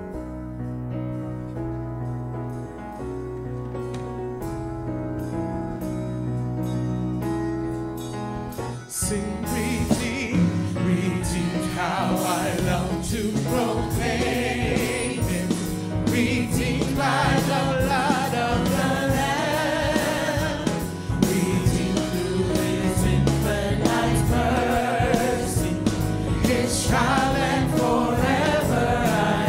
Sing, redeemed, redeemed, how I love to proclaim it. Redeemed by the blood of the Lamb, redeemed through His infinite mercy, His child and forever I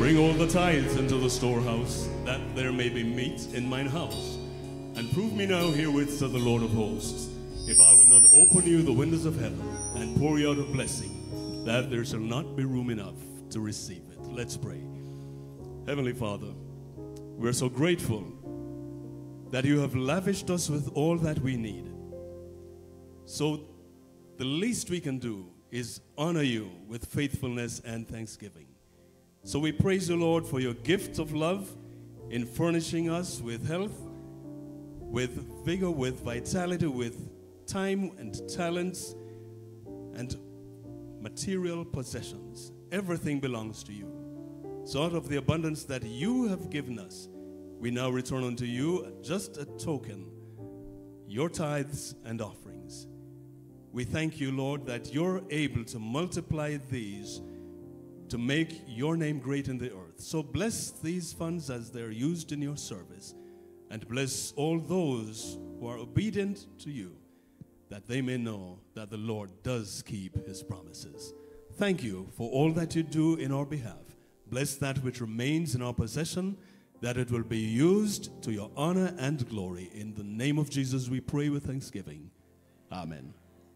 Bring all the tithes into the storehouse, that there may be meat in mine house. And prove me now herewith, said the Lord of hosts, if I will not open you the windows of heaven and pour you out a blessing, that there shall not be room enough to receive it. Let's pray. Heavenly Father, we're so grateful that you have lavished us with all that we need. So the least we can do is honor you with faithfulness and thanksgiving. So we praise you, Lord, for your gift of love in furnishing us with health, with vigor, with vitality, with time and talents and material possessions. Everything belongs to you. So out of the abundance that you have given us, we now return unto you just a token, your tithes and offerings. We thank you, Lord, that you're able to multiply these to make your name great in the earth. So bless these funds as they're used in your service, and bless all those who are obedient to you, that they may know that the Lord does keep his promises. Thank you for all that you do in our behalf. Bless that which remains in our possession, that it will be used to your honor and glory. In the name of Jesus we pray with thanksgiving. Amen.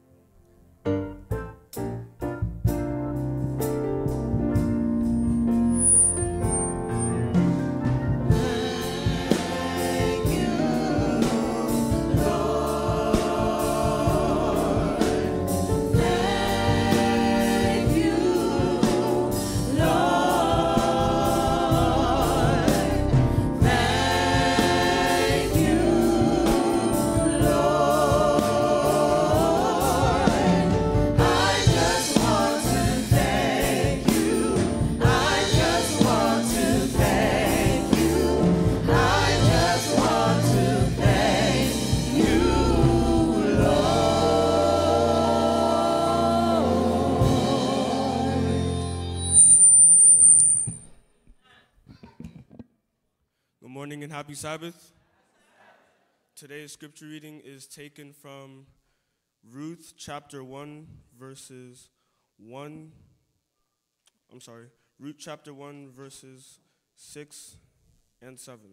And happy Sabbath. Today's scripture reading is taken from Ruth chapter one verses one, I'm sorry, Ruth chapter one verses six and seven.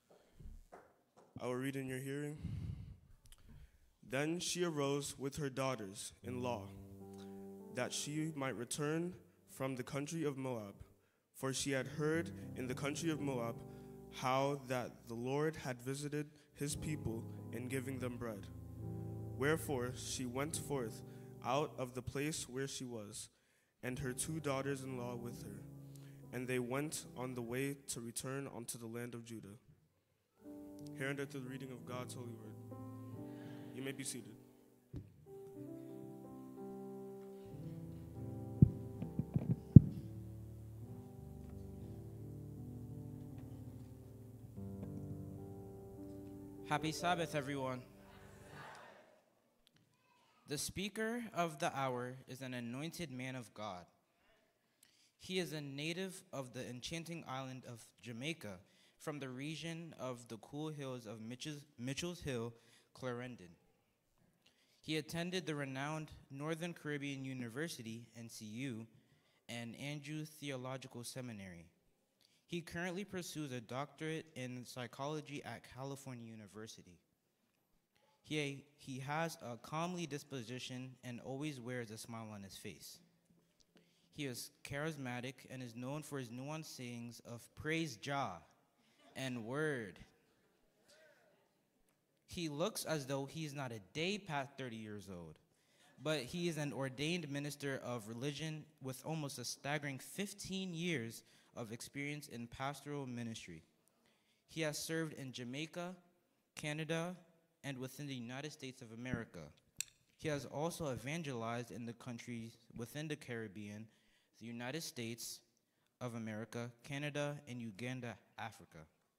I will read in your hearing. Then she arose with her daughters-in-law, that she might return from the country of Moab, for she had heard in the country of Moab how that the Lord had visited his people in giving them bread. Wherefore she went forth out of the place where she was, and her two daughters-in-law with her, and they went on the way to return unto the land of Judah. Hear and unto the reading of God's holy word. You may be seated. Happy Sabbath, everyone. The speaker of the hour is an anointed man of God. He is a native of the enchanting island of Jamaica, from the region of the cool hills of Mitchell's, Mitchell's Hill, Clarendon. He attended the renowned Northern Caribbean University, N C U, and Andrews Theological Seminary. He currently pursues a doctorate in psychology at California University. He, he has a calmly disposition and always wears a smile on his face. He is charismatic and is known for his nuanced sayings of praise Jah and word. He looks as though he's not a day past thirty years old, but he is an ordained minister of religion with almost a staggering fifteen years of experience in pastoral ministry. He has served in Jamaica, Canada, and within the United States of America. He has also evangelized in the countries within the Caribbean, the United States of America, Canada, and Uganda, Africa.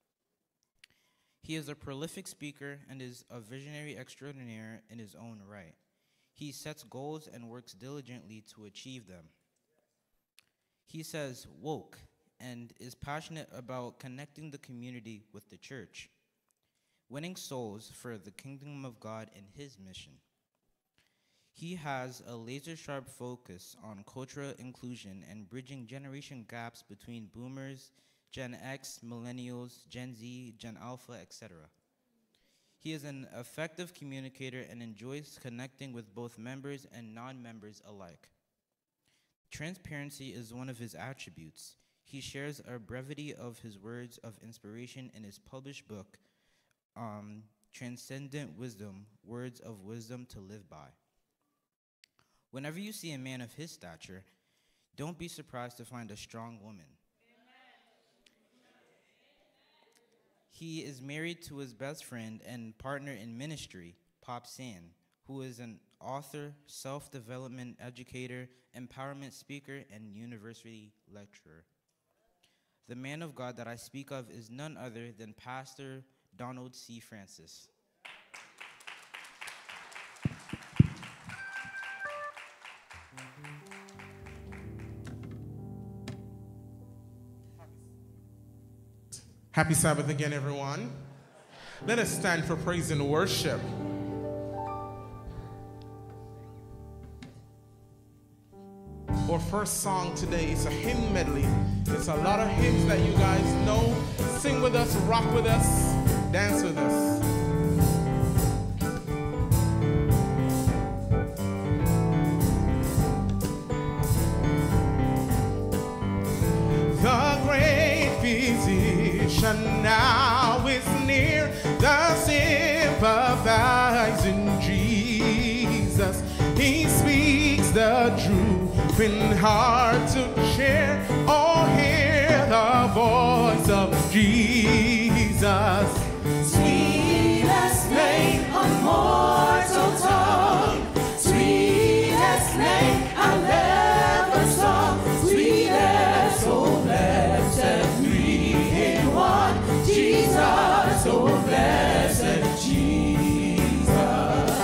He is a prolific speaker and is a visionary extraordinaire in his own right. He sets goals and works diligently to achieve them. He says woke and is passionate about connecting the community with the church, winning souls for the kingdom of God in his mission. He has a laser-sharp focus on cultural inclusion and bridging generation gaps between boomers, Gen X, millennials, Gen Z, Gen Alpha, et cetera. He is an effective communicator and enjoys connecting with both members and non-members alike. Transparency is one of his attributes. He shares a brevity of his words of inspiration in his published book, um, Transcendent Wisdom, Words of Wisdom to Live By. Whenever you see a man of his stature, don't be surprised to find a strong woman. He is married to his best friend and partner in ministry, Pop San, who is an author, self-development educator, empowerment speaker, and university lecturer. The man of God that I speak of is none other than Pastor Donald C. Francis. Happy Sabbath again, everyone. Let us stand for praise and worship. Our first song today is a hymn medley. It's a lot of hymns that you guys know. Sing with us, rock with us, dance with us. The great physician now is near, the sympathizing Jesus. He speaks the truth in hard to share. Oh, hear the voice of Jesus. Sweetest name on mortal tongue, sweetest name I've ever sung, sweetest, oh blessed, three in one, Jesus, oh blessed Jesus.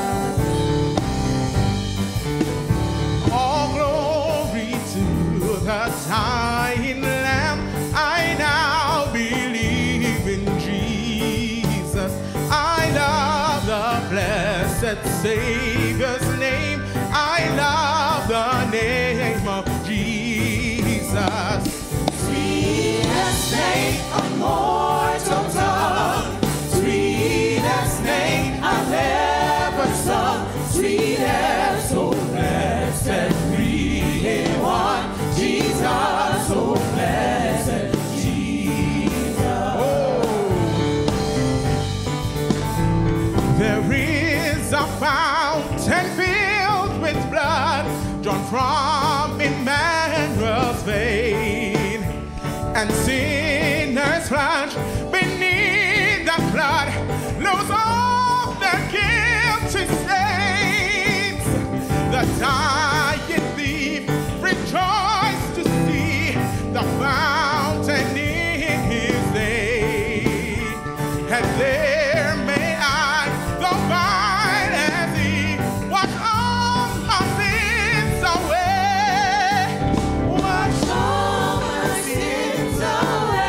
All glory to the dying Lamb. I now believe in Jesus. I love the blessed Savior's name. I love the name of Jesus. Sweetest name on mortal tongue, sweetest name I've ever sung, sweetest, oh blessed, three in one, Jesus, oh blessed Jesus. There is a fountain filled with blood drawn from Emmanuel's vein, and sinners plunge beneath the flood, lose all their guilty stains. The dying thief rejoiced to see the fountain in his name, and there may I go by as he wash all my sins away. Wash all my sins away.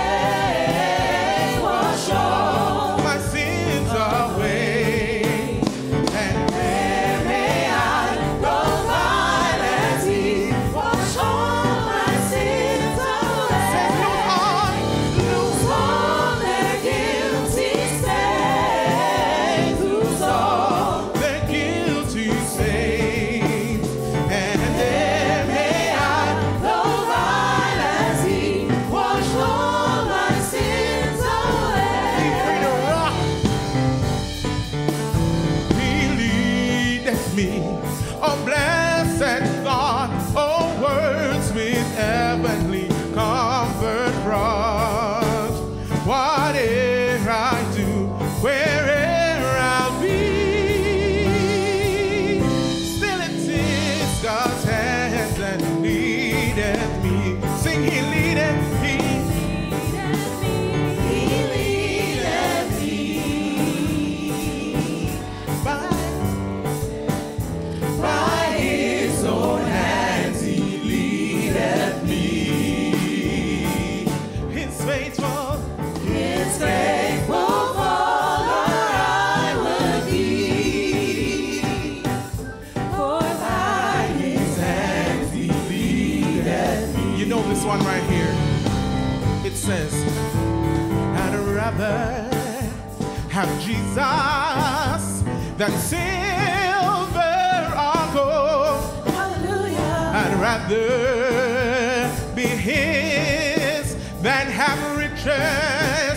it says, I'd rather have Jesus than silver or gold. Hallelujah. I'd rather be his than have riches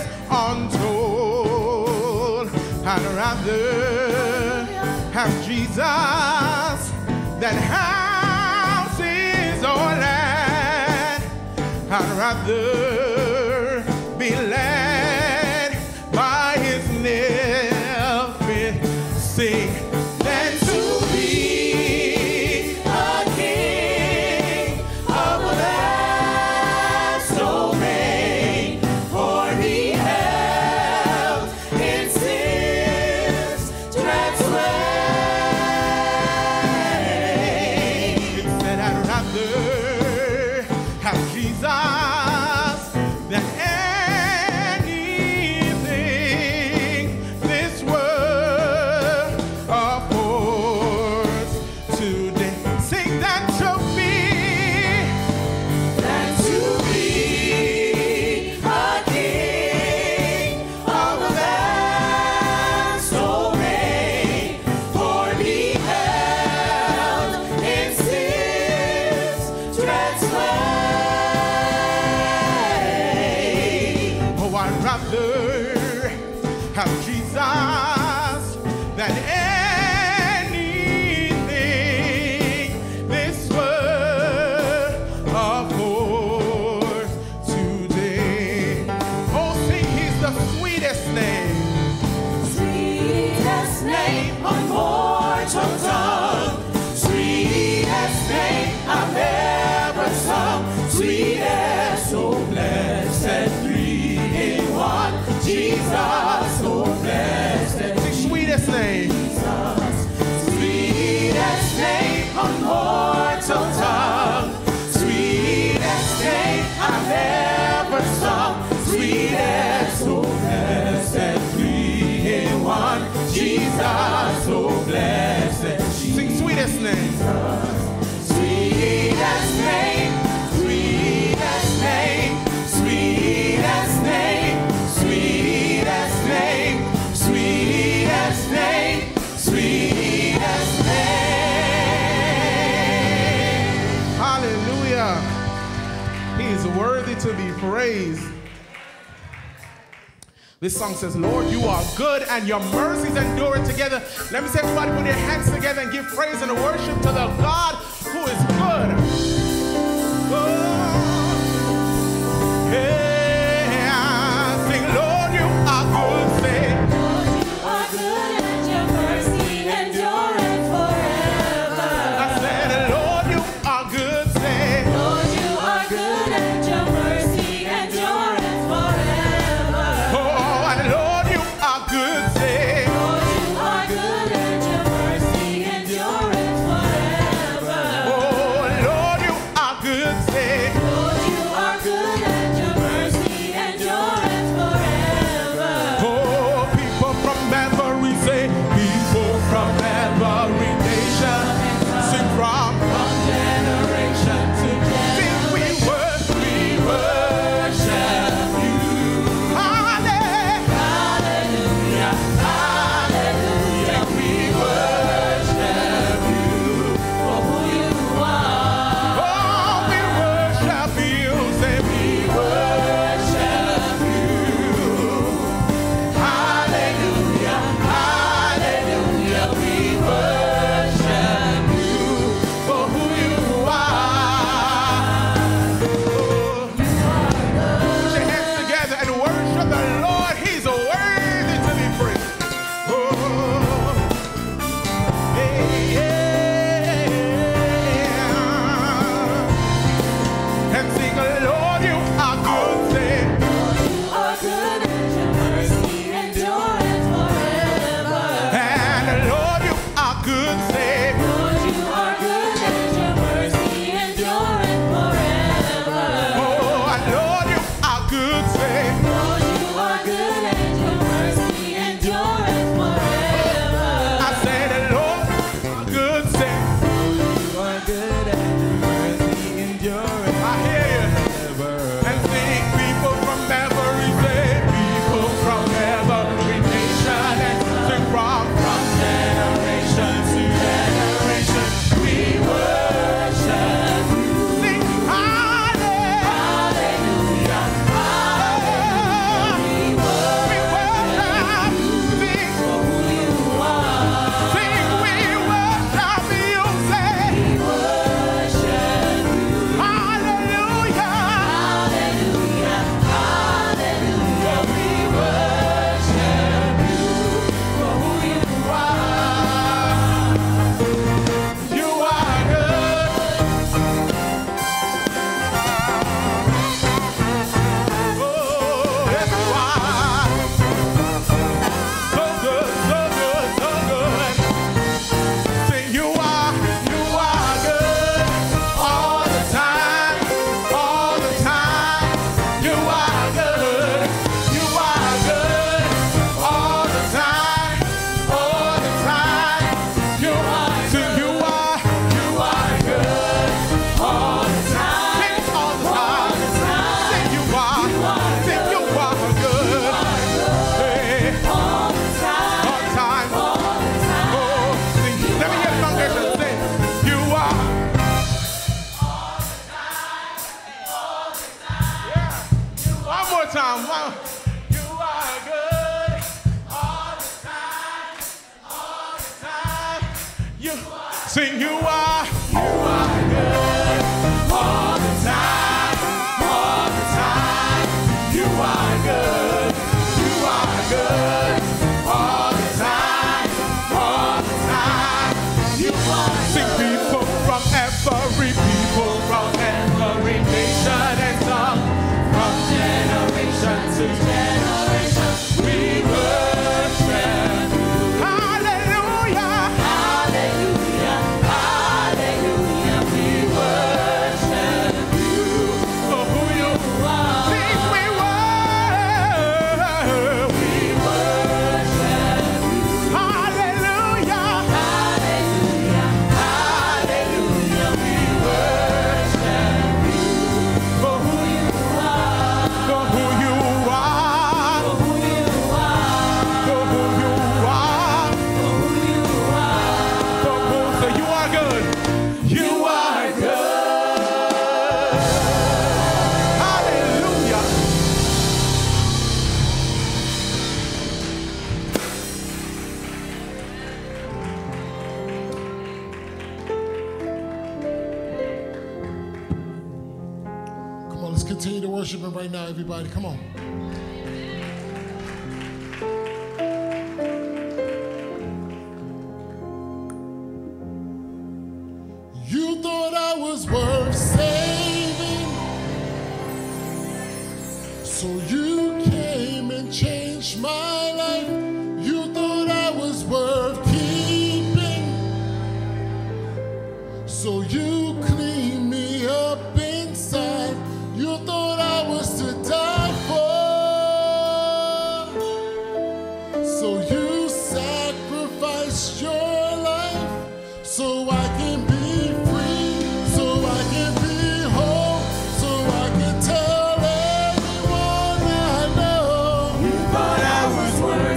untold. I'd rather have Jesus than houses or land. I'd rather be led by his name, sing, than to be a king of a vast domain, for he held in sin's dread sway. It said I'd rather have Jesus than anything this world affords today. Sing that to be, that to be a king of a vast domain, for he held in sin's dread sway. Oh, I'd rather have Jesus than anything this world affords today. Oh, sing, he's the sweetest name. Sweetest name on mortal tongue. Sweetest name I've ever sung. Sweetest, oh blessed, three in one. Jesus, oh blessed. Sing, sweetest name. Jesus, sweetest name on mortal tongue. Sweetest name I've ever sung. Sweetest, oh blessed, three in one. Jesus, oh blessed. Sing, sweetest name. Sweetest name, sweetest name, sweetest name, sweetest name, sweetest name, sweetest name. Hallelujah. He is worthy to be praised. This song says, Lord, you are good and your mercies endure together. Let me say, everybody put your hands together and give praise and worship to the God who is good. Oh, yeah. Sing, Lord, you are good. Say, Lord, you are good and your mercy endureth forever. I said, Lord, you are good. Say, Lord, you are good and your mercy endureth forever. Oh, and Lord, you are good. Say, Lord, you are good and your mercy endureth forever. Oh, Lord. time. One. You are good all the time, all the time. You sing. You are. You are good all the time, all the time. You are good. You are good all the time, all the time. You are Sing people from every people, from every nation and tongue, from generation to generation. We worship you. Hallelujah. Hallelujah. Hallelujah. We worship you for who you are. Sing, we worship. We worship you. Hallelujah. Hallelujah. Hallelujah. We worship you for who you are. For who you are. For who you are. For who you are. For who you are. For who, so you are good. You are good. Hallelujah. Come on, let's continue to worship him right now, everybody. Come on. You thought I was worth saving, so you came and changed my life. You thought I was worth keeping, so you cleaned me up inside. You thought I was to die for, so you sacrificed your life so I can be free, so I can be whole, so I can tell everyone I know. You thought I was worth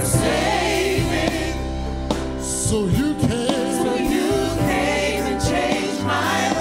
saving, So you came, so you came and changed my life.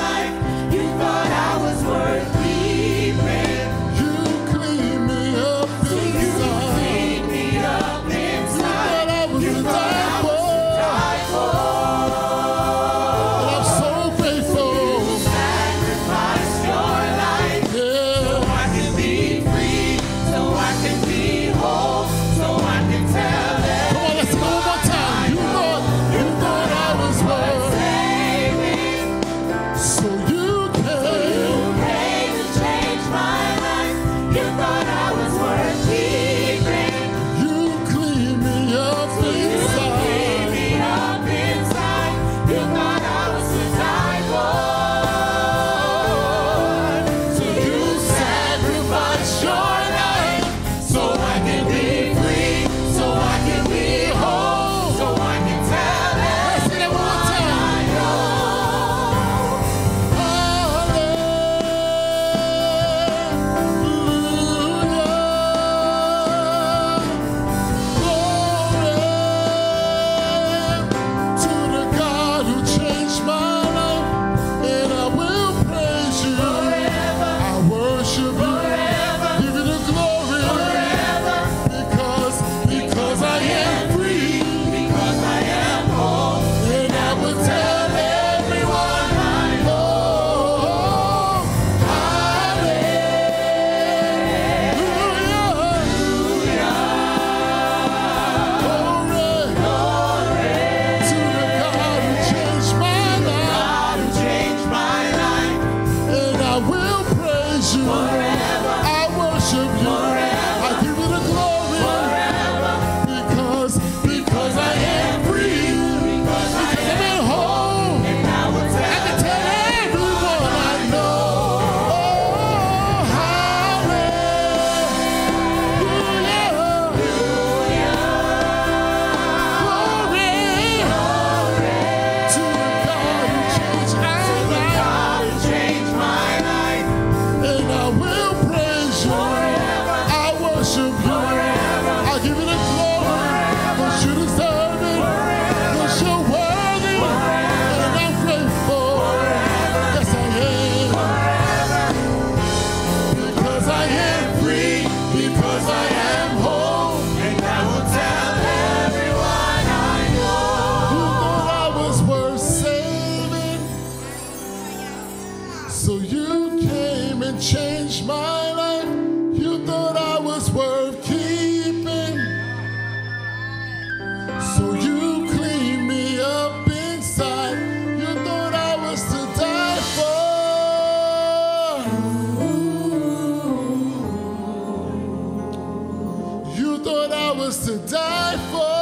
was to die for.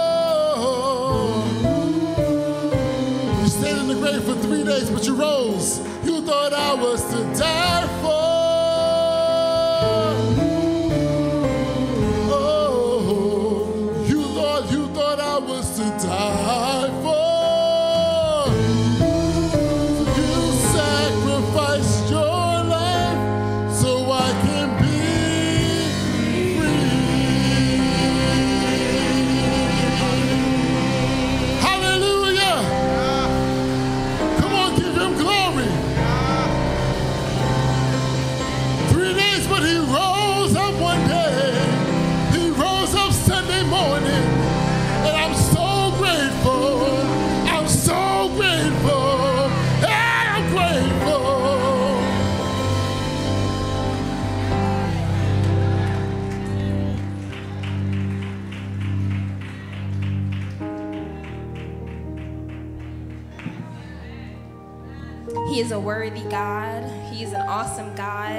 You stayed in the grave for three days, but you rose. You thought I was to die for. Oh, you thought, you thought I was to die for. You sacrificed your life so I can be free. Hallelujah! Come on, give him glory. Three days, but he rose up one day. He rose up Sunday morning. And I'm so grateful. I'm so grateful. And I'm grateful. He is a worthy God. He is an awesome God.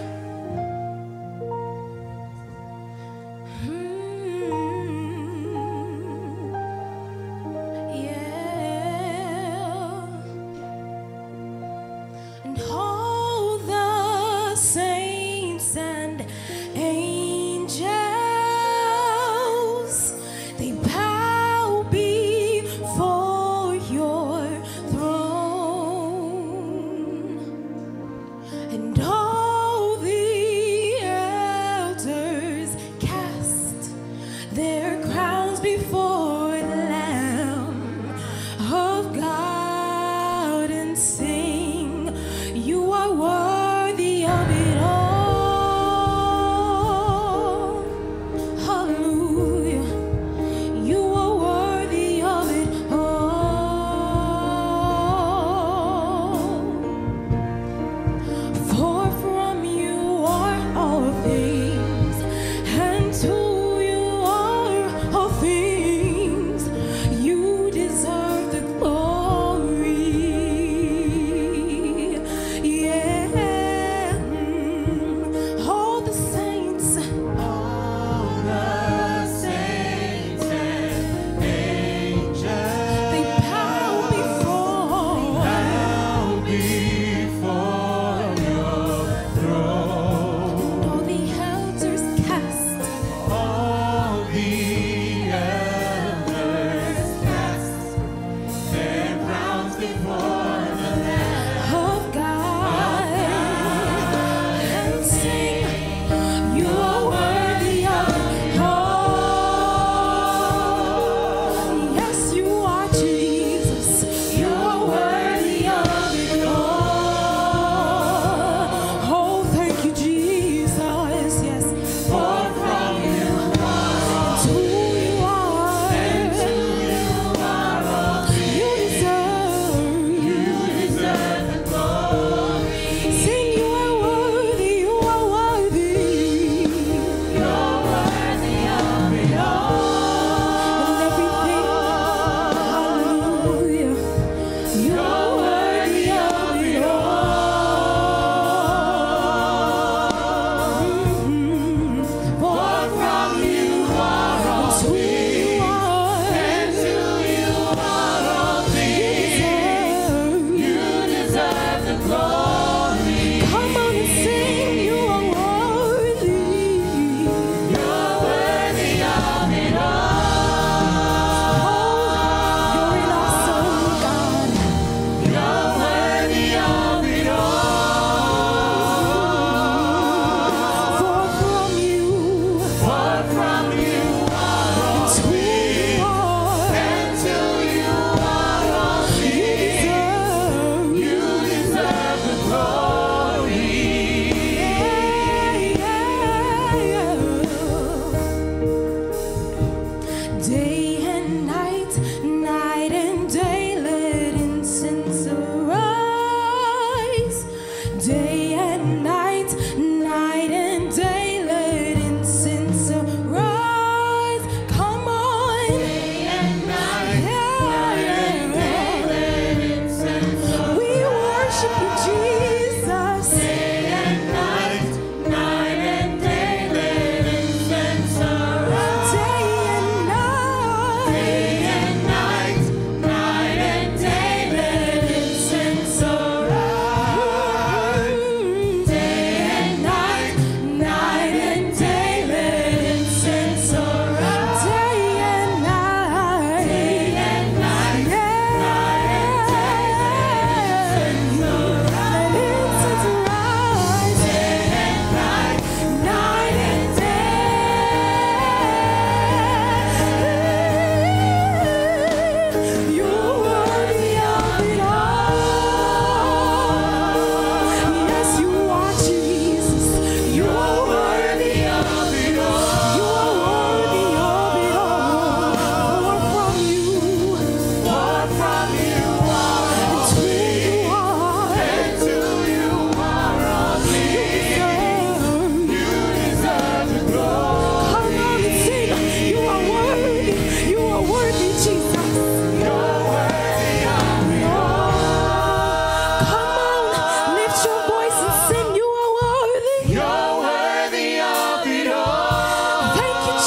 And all the saints and angels, they bow before your throne. And all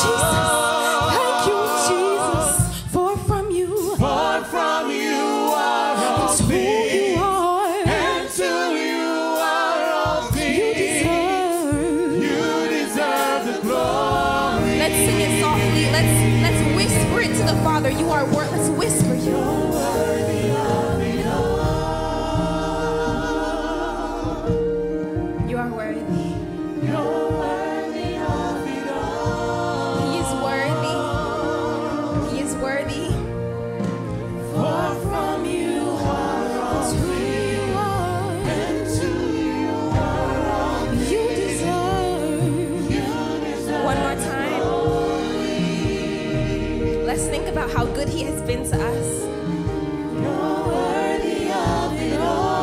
Thank you, Jesus. For from you, For from you are all and to things, you are, and to you are all things. You deserve the glory. let's sing it softly. Let's let's whisper it to the Father. You are worth. Let's whisper you. You are worthy. You're worthy of it all. He is worthy. He is worthy. For from you are all things, and to you are all things. You deserve. You deserve One more time. Let's think about how good He has been to us. You're worthy of it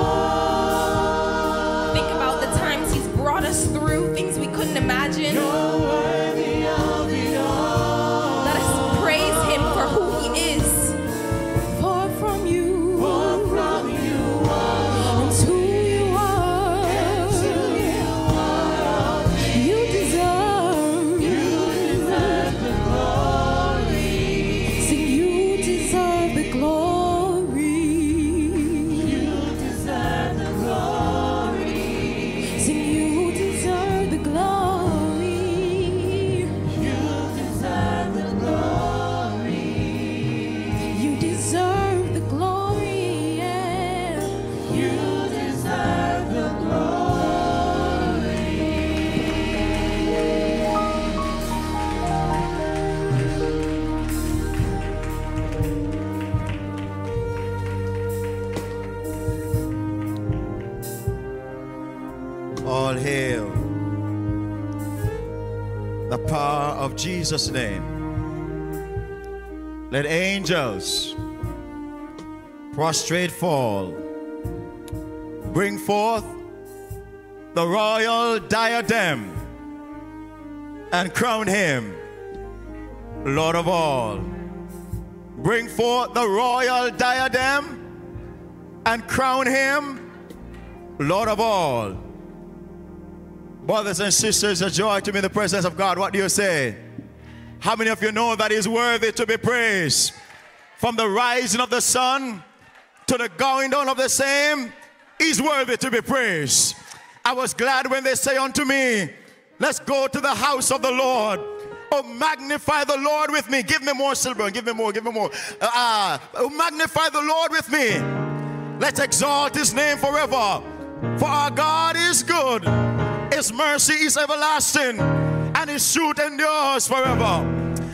all. Think about the times He's brought us through things we couldn't imagine. You're worthy of it all. Let us praise Him for who He is. For from you, For from you are and to you are, and to you are all things. you deserve. You deserve the glory. Sing, you deserve the glory. You deserve the glory. Sing, you deserve the glory. You deserve the glory. You deserve the glory. Yeah. You deserve the glory. All hail the power of Jesus' name. Let angels prostrate fall. Bring forth the royal diadem and crown him Lord of all. Bring forth the royal diadem and crown him Lord of all. Brothers and sisters, a joy to be in the presence of God. What do you say? How many of you know that He's worthy to be praised? From the rising of the sun to the going down of the same, He's worthy to be praised. I was glad when they say unto me, let's go to the house of the Lord. Oh, magnify the Lord with me. Give me more silver. Give me more. Give me more. Uh, oh, magnify the Lord with me. Let's exalt His name forever. For our God is good. His mercy is everlasting, and His truth endures forever.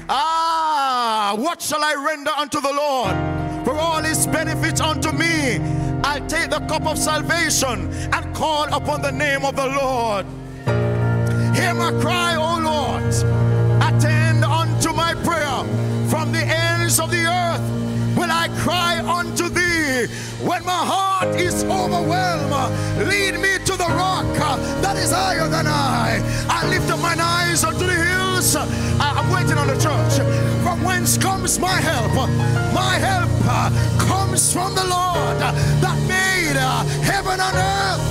Ah, what shall I render unto the Lord for all His benefits unto me? I'll take the cup of salvation and call upon the name of the Lord. Hear my cry, O Lord. Attend unto my prayer. From the ends of the earth will I cry unto thee. When my heart is overwhelmed, lead me to the rock that is higher than I. I lift up mine eyes unto the hills. I'm waiting on the church. From whence comes my help? My help comes from the Lord that made heaven and earth.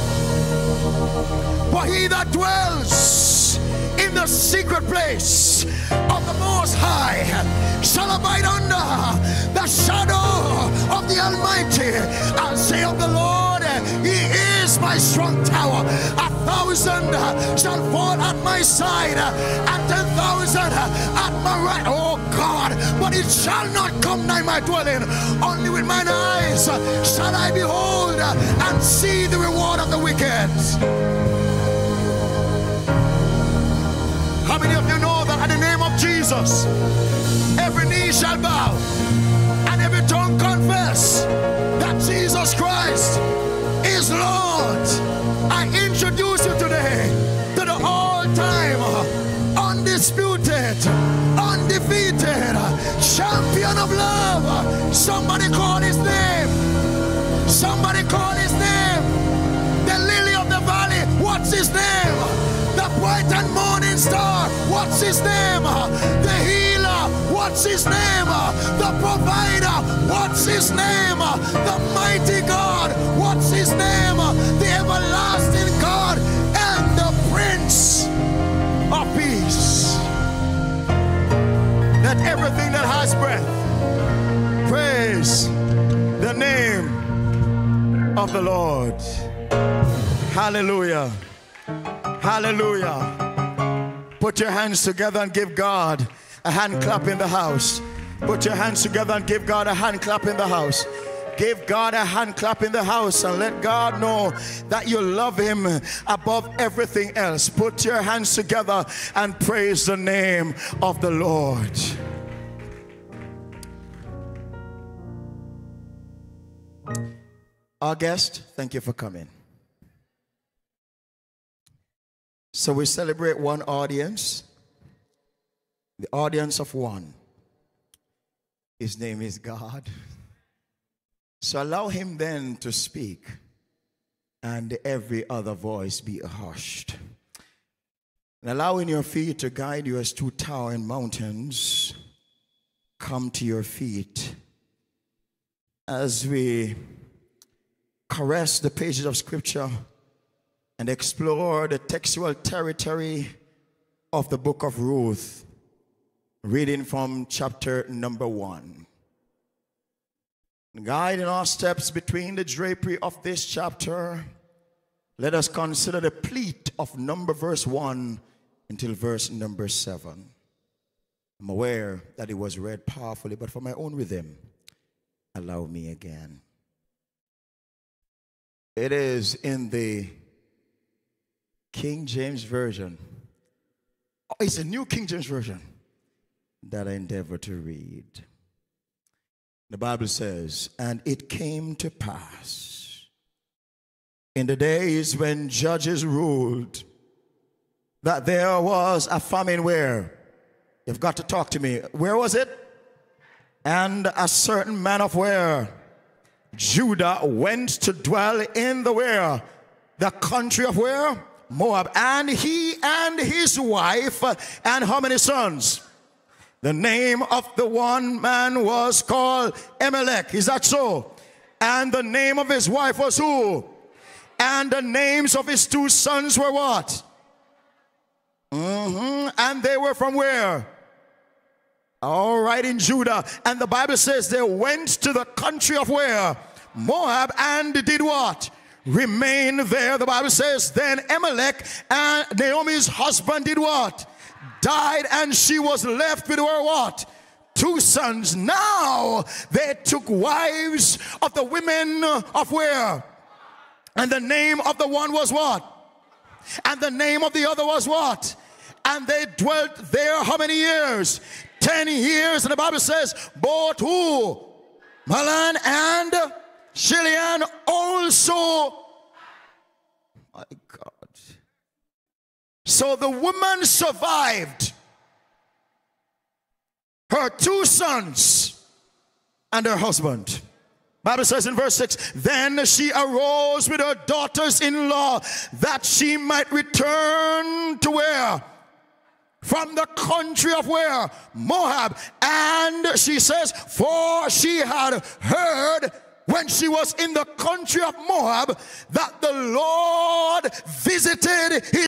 For he that dwells in the secret place of the Most High shall abide under the shadow of the Almighty. I'll say of the Lord, He is my strong tower. A thousand shall fall at my side, and ten thousand at my right. Oh God, but it shall not come nigh my dwelling. Only with mine eyes shall I behold and see the reward of the wicked. How many of you know that at the name of Jesus, every knee shall bow and every tongue confess that Jesus Christ is Lord? I introduce you today to the all-time, undisputed, undefeated champion of love. Somebody call His name. Somebody call His name. The lily of the valley, what's His name? The bright and morning star, what's His name? The healer, what's His name? The provider, what's His name? The mighty God, what's His name? The everlasting God and the Prince of Peace. of the Lord. Hallelujah. Hallelujah. Put your hands together and give God a hand clap in the house. Put your hands together and give God a hand clap in the house. Give God a hand clap in the house and let God know that you love him above everything else. Put your hands together and praise the name of the Lord. Our guest, thank you for coming. So we celebrate one audience, the audience of one. His name is God. So allow him then to speak, and every other voice be hushed. And allowing your feet to guide you as two towering mountains come to your feet as we caress the pages of Scripture and explore the textual territory of the book of Ruth, reading from chapter number one. Guiding our steps between the drapery of this chapter, let us consider the pleat of number verse one until verse number seven. I'm aware that it was read powerfully, but for my own rhythm, allow me again. It is in the King James Version. Oh, it's a New King James Version that I endeavor to read. The Bible says, and it came to pass in the days when judges ruled that there was a famine where? You've got to talk to me. Where was it? And a certain man of where? Judah went to dwell in the where? The country of where? Moab. And he and his wife and how many sons? The name of the one man was called Elimelech. Is that so? And the name of his wife was who? And the names of his two sons were what? Mm-hmm. And they were from where? All right, in Judah. And the Bible says they went to the country of where? Moab, and did what? Remain there. The Bible says then Elimelech and Naomi's husband did what? Died, and she was left with her what? Two sons. Now they took wives of the women of where? And the name of the one was what? And the name of the other was what? And they dwelt there how many years? Ten years. And the Bible says both who? Mahlon and Chilion also. My God. So the woman survived her two sons and her husband. Bible says in verse six, then she arose with her daughters-in-law that she might return to where? From the country of where? Moab. And she says, for she had heard when she was in the country of Moab that the Lord visited his